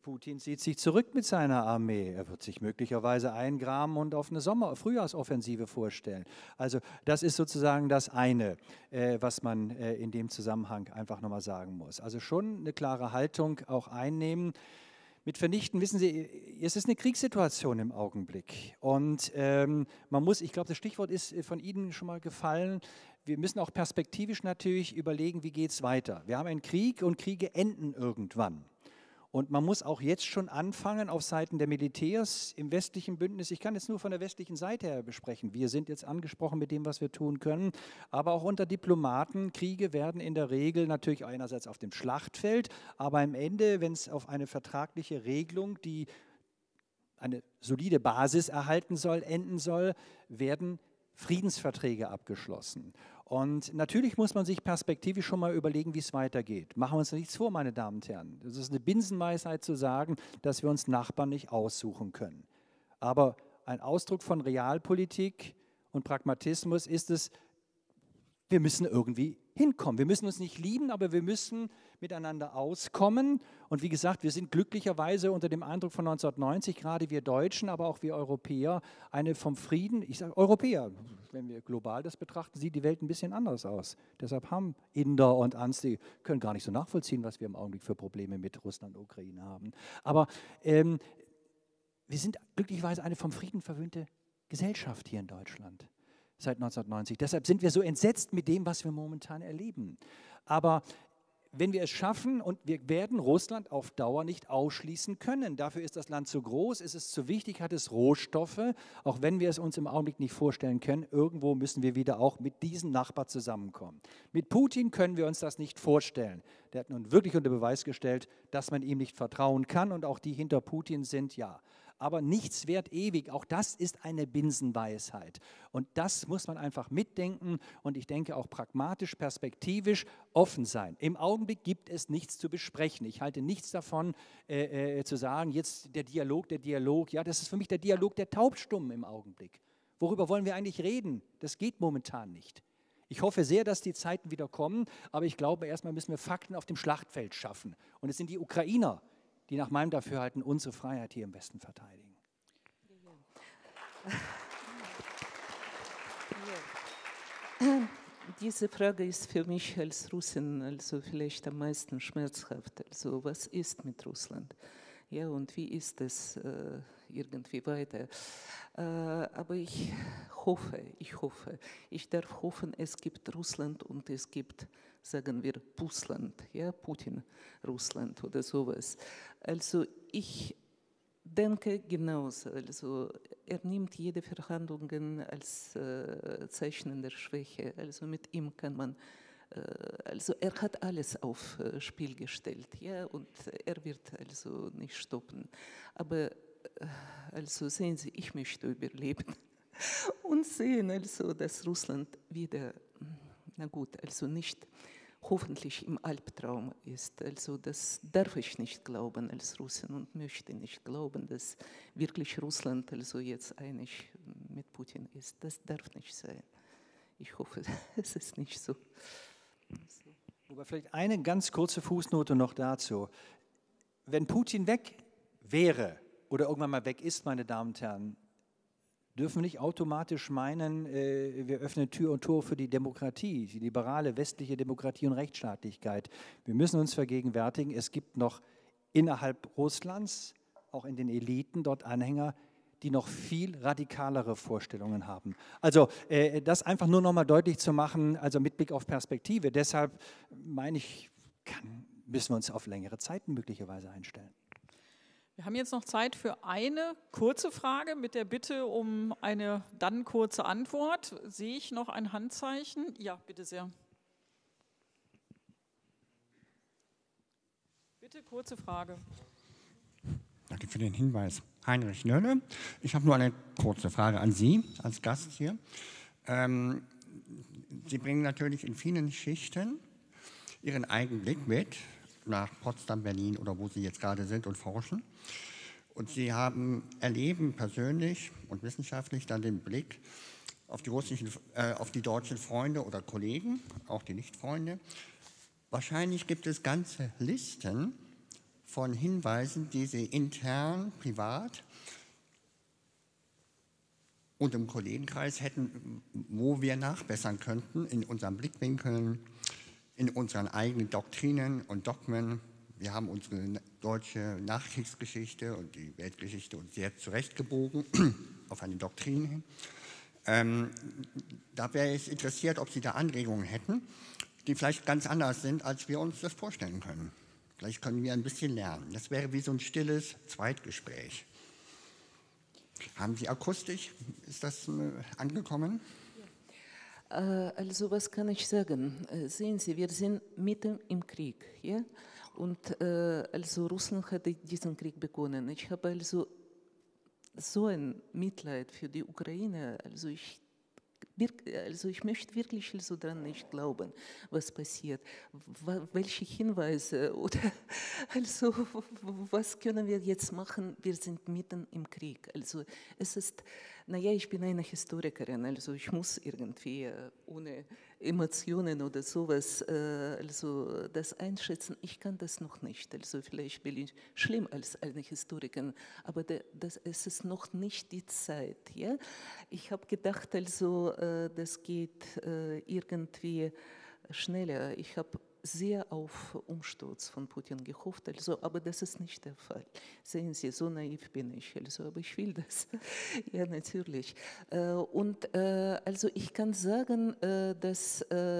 Putin zieht sich zurück mit seiner Armee. Er wird sich möglicherweise eingraben und auf eine Sommer-, Frühjahrsoffensive vorstellen. Also das ist sozusagen das eine, äh, was man äh, in dem Zusammenhang einfach nochmal sagen muss. Also schon eine klare Haltung auch einnehmen. Mit Vernichten, wissen Sie, es ist eine Kriegssituation im Augenblick. Und ähm, man muss, ich glaube, das Stichwort ist von Ihnen schon mal gefallen, wir müssen auch perspektivisch natürlich überlegen, wie geht es weiter. Wir haben einen Krieg und Kriege enden irgendwann. Und man muss auch jetzt schon anfangen, auf Seiten der Militärs im westlichen Bündnis, ich kann jetzt nur von der westlichen Seite her besprechen, wir sind jetzt angesprochen mit dem, was wir tun können, aber auch unter Diplomaten, Kriege werden in der Regel natürlich einerseits auf dem Schlachtfeld, aber am Ende, wenn es auf eine vertragliche Regelung, die eine solide Basis erhalten soll, enden soll, werden Friedensverträge abgeschlossen. Und natürlich muss man sich perspektivisch schon mal überlegen, wie es weitergeht. Machen wir uns nichts vor, meine Damen und Herren. Es ist eine Binsenweisheit zu sagen, dass wir uns Nachbarn nicht aussuchen können. Aber ein Ausdruck von Realpolitik und Pragmatismus ist es, wir müssen irgendwie hinkommen. Wir müssen uns nicht lieben, aber wir müssen miteinander auskommen. Und wie gesagt, wir sind glücklicherweise unter dem Eindruck von neunzehnhundertneunzig, gerade wir Deutschen, aber auch wir Europäer, eine vom Frieden, ich sage Europäer, wenn wir global das betrachten, sieht die Welt ein bisschen anders aus. Deshalb haben Inder und Ans, die können gar nicht so nachvollziehen, was wir im Augenblick für Probleme mit Russland und Ukraine haben. Aber ähm, wir sind glücklicherweise eine vom Frieden verwöhnte Gesellschaft hier in Deutschland. Seit neunzehnhundertneunzig. Deshalb sind wir so entsetzt mit dem, was wir momentan erleben. Aber wenn wir es schaffen, und wir werden Russland auf Dauer nicht ausschließen können, dafür ist das Land zu groß, ist es zu wichtig, hat es Rohstoffe, auch wenn wir es uns im Augenblick nicht vorstellen können, irgendwo müssen wir wieder auch mit diesem Nachbar zusammenkommen. Mit Putin können wir uns das nicht vorstellen. Der hat nun wirklich unter Beweis gestellt, dass man ihm nicht vertrauen kann und auch die hinter Putin sind, ja. Aber nichts währt ewig. Auch das ist eine Binsenweisheit. Und das muss man einfach mitdenken und ich denke auch pragmatisch, perspektivisch offen sein. Im Augenblick gibt es nichts zu besprechen. Ich halte nichts davon, äh, äh, zu sagen, jetzt der Dialog, der Dialog. Ja, das ist für mich der Dialog der Taubstummen im Augenblick. Worüber wollen wir eigentlich reden? Das geht momentan nicht. Ich hoffe sehr, dass die Zeiten wieder kommen, aber ich glaube, erstmal müssen wir Fakten auf dem Schlachtfeld schaffen. Und es sind die Ukrainer, die nach meinem Dafürhalten unsere Freiheit hier im Westen verteidigen. Diese Frage ist für mich als Russin also vielleicht am meisten schmerzhaft. Also was ist mit Russland? Ja, und wie ist es äh, irgendwie weiter? Äh, aber ich hoffe, ich hoffe, ich darf hoffen, es gibt Russland und es gibt, sagen wir, Pussland, ja, Putin-Russland oder sowas. Also ich denke genauso, also er nimmt jede Verhandlungen als äh, Zeichen der Schwäche, also mit ihm kann man Also er hat alles aufs Spiel gestellt, ja, und er wird also nicht stoppen. Aber also sehen Sie, ich möchte überleben und sehen also, dass Russland wieder, na gut, also nicht hoffentlich im Albtraum ist. Also das darf ich nicht glauben als Russin und möchte nicht glauben, dass wirklich Russland also jetzt einig mit Putin ist. Das darf nicht sein. Ich hoffe, es ist nicht so. Aber vielleicht eine ganz kurze Fußnote noch dazu. Wenn Putin weg wäre oder irgendwann mal weg ist, meine Damen und Herren, dürfen wir nicht automatisch meinen, äh, wir öffnen Tür und Tor für die Demokratie, die liberale westliche Demokratie und Rechtsstaatlichkeit. Wir müssen uns vergegenwärtigen, es gibt noch innerhalb Russlands, auch in den Eliten, dort Anhänger, die noch viel radikalere Vorstellungen haben. Also äh, das einfach nur noch mal deutlich zu machen, also mit Blick auf Perspektive. Deshalb meine ich, kann, müssen wir uns auf längere Zeiten möglicherweise einstellen. Wir haben jetzt noch Zeit für eine kurze Frage mit der Bitte um eine dann kurze Antwort. Sehe ich noch ein Handzeichen? Ja, bitte sehr. Bitte kurze Frage. Danke für den Hinweis. Heinrich Nölle. Ich habe nur eine kurze Frage an Sie als Gast hier. Ähm, Sie bringen natürlich in vielen Schichten Ihren eigenen Blick mit, nach Potsdam, Berlin oder wo Sie jetzt gerade sind und forschen. Und Sie haben, erleben persönlich und wissenschaftlich dann den Blick auf die, russischen, äh, auf die deutschen Freunde oder Kollegen, auch die Nicht-Freunde. Wahrscheinlich gibt es ganze Listen von Hinweisen, die Sie intern, privat und im Kollegenkreis hätten, wo wir nachbessern könnten in unseren Blickwinkeln, in unseren eigenen Doktrinen und Dogmen. Wir haben unsere deutsche Nachkriegsgeschichte und die Weltgeschichte uns sehr zurechtgebogen auf eine Doktrin hin. Ähm, da wäre ich interessiert, ob Sie da Anregungen hätten, die vielleicht ganz anders sind, als wir uns das vorstellen können. Vielleicht können wir ein bisschen lernen. Das wäre wie so ein stilles Zweitgespräch. Haben Sie akustisch? Ist das äh, angekommen? Ja. Äh, also was kann ich sagen? Äh, sehen Sie, wir sind mitten im Krieg. Ja? Und äh, also Russland hat diesen Krieg begonnen. Ich habe also so ein Mitleid für die Ukraine. Also ich Also ich möchte wirklich so daran nicht glauben, was passiert. Welche Hinweise oder also was können wir jetzt machen? Wir sind mitten im Krieg. Also es ist, naja, ich bin eine Historikerin, also ich muss irgendwie ohne Emotionen oder sowas also das einschätzen. Ich kann das noch nicht. Also vielleicht bin ich schlimm als eine Historikerin, aber das, es ist noch nicht die Zeit. Ja? Ich habe gedacht, also das geht irgendwie schneller. Ich habe sehr auf Umsturz von Putin gehofft, also, aber das ist nicht der Fall. Sehen Sie, so naiv bin ich, also, aber ich will das. Ja, natürlich. Und also ich kann sagen, dass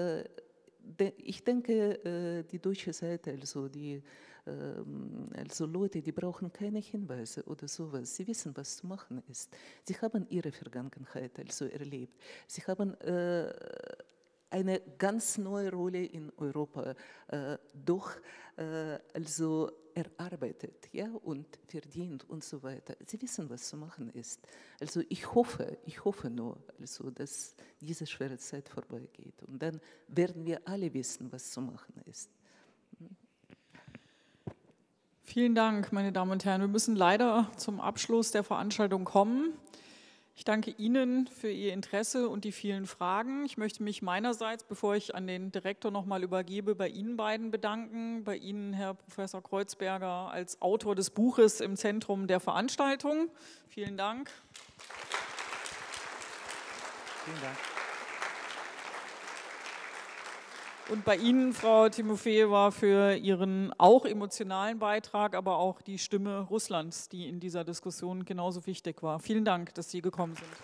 ich denke, die deutsche Seite, also die Also Leute, die brauchen keine Hinweise oder sowas. Sie wissen, was zu machen ist. Sie haben ihre Vergangenheit also erlebt. Sie haben äh, eine ganz neue Rolle in Europa äh, doch äh, also erarbeitet, ja, und verdient und so weiter. Sie wissen, was zu machen ist. Also ich hoffe, ich hoffe nur, also, dass diese schwere Zeit vorbeigeht. Und dann werden wir alle wissen, was zu machen ist. Vielen Dank, meine Damen und Herren. Wir müssen leider zum Abschluss der Veranstaltung kommen. Ich danke Ihnen für Ihr Interesse und die vielen Fragen. Ich möchte mich meinerseits, bevor ich an den Direktor noch mal übergebe, bei Ihnen beiden bedanken. Bei Ihnen, Herr Professor Kreuzberger, als Autor des Buches im Zentrum der Veranstaltung. Vielen Dank. Vielen Dank. Und bei Ihnen, Frau Timofejewa, für Ihren auch emotionalen Beitrag, aber auch die Stimme Russlands, die in dieser Diskussion genauso wichtig war. Vielen Dank, dass Sie gekommen sind.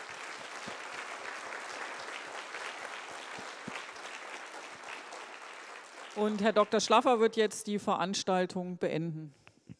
Und Herr Doktor Schlaffer wird jetzt die Veranstaltung beenden.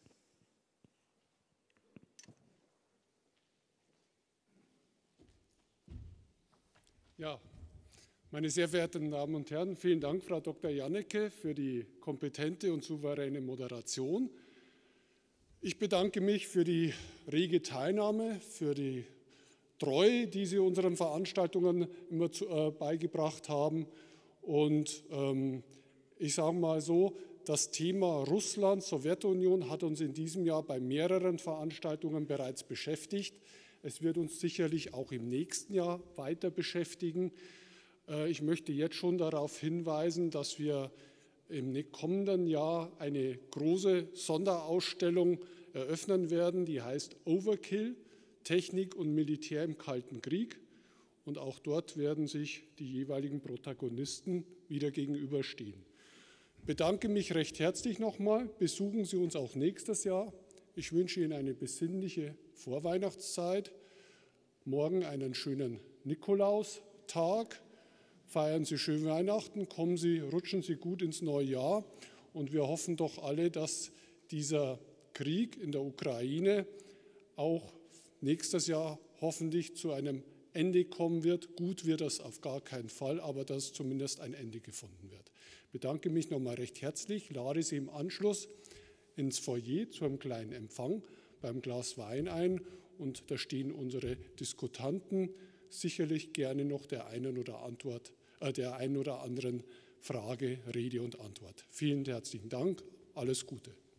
Ja. Meine sehr verehrten Damen und Herren, vielen Dank, Frau Doktor Janneke, für die kompetente und souveräne Moderation. Ich bedanke mich für die rege Teilnahme, für die Treue, die Sie unseren Veranstaltungen immer zu, äh, beigebracht haben. Und ähm, ich sage mal so, das Thema Russland, Sowjetunion hat uns in diesem Jahr bei mehreren Veranstaltungen bereits beschäftigt. Es wird uns sicherlich auch im nächsten Jahr weiter beschäftigen. Ich möchte jetzt schon darauf hinweisen, dass wir im kommenden Jahr eine große Sonderausstellung eröffnen werden, die heißt Overkill, Technik und Militär im Kalten Krieg. Und auch dort werden sich die jeweiligen Protagonisten wieder gegenüberstehen. Ich bedanke mich recht herzlich nochmal. Besuchen Sie uns auch nächstes Jahr. Ich wünsche Ihnen eine besinnliche Vorweihnachtszeit. Morgen einen schönen Nikolaustag. Feiern Sie schön Weihnachten, kommen Sie, rutschen Sie gut ins neue Jahr. Und wir hoffen doch alle, dass dieser Krieg in der Ukraine auch nächstes Jahr hoffentlich zu einem Ende kommen wird. Gut wird das auf gar keinen Fall, aber dass zumindest ein Ende gefunden wird. Ich bedanke mich nochmal recht herzlich, lade Sie im Anschluss ins Foyer zu einem kleinen Empfang beim Glas Wein ein und da stehen unsere Diskutanten sicherlich gerne noch der einen oder, Antwort, äh, der einen oder anderen Frage, Rede und Antwort. Vielen herzlichen Dank, alles Gute.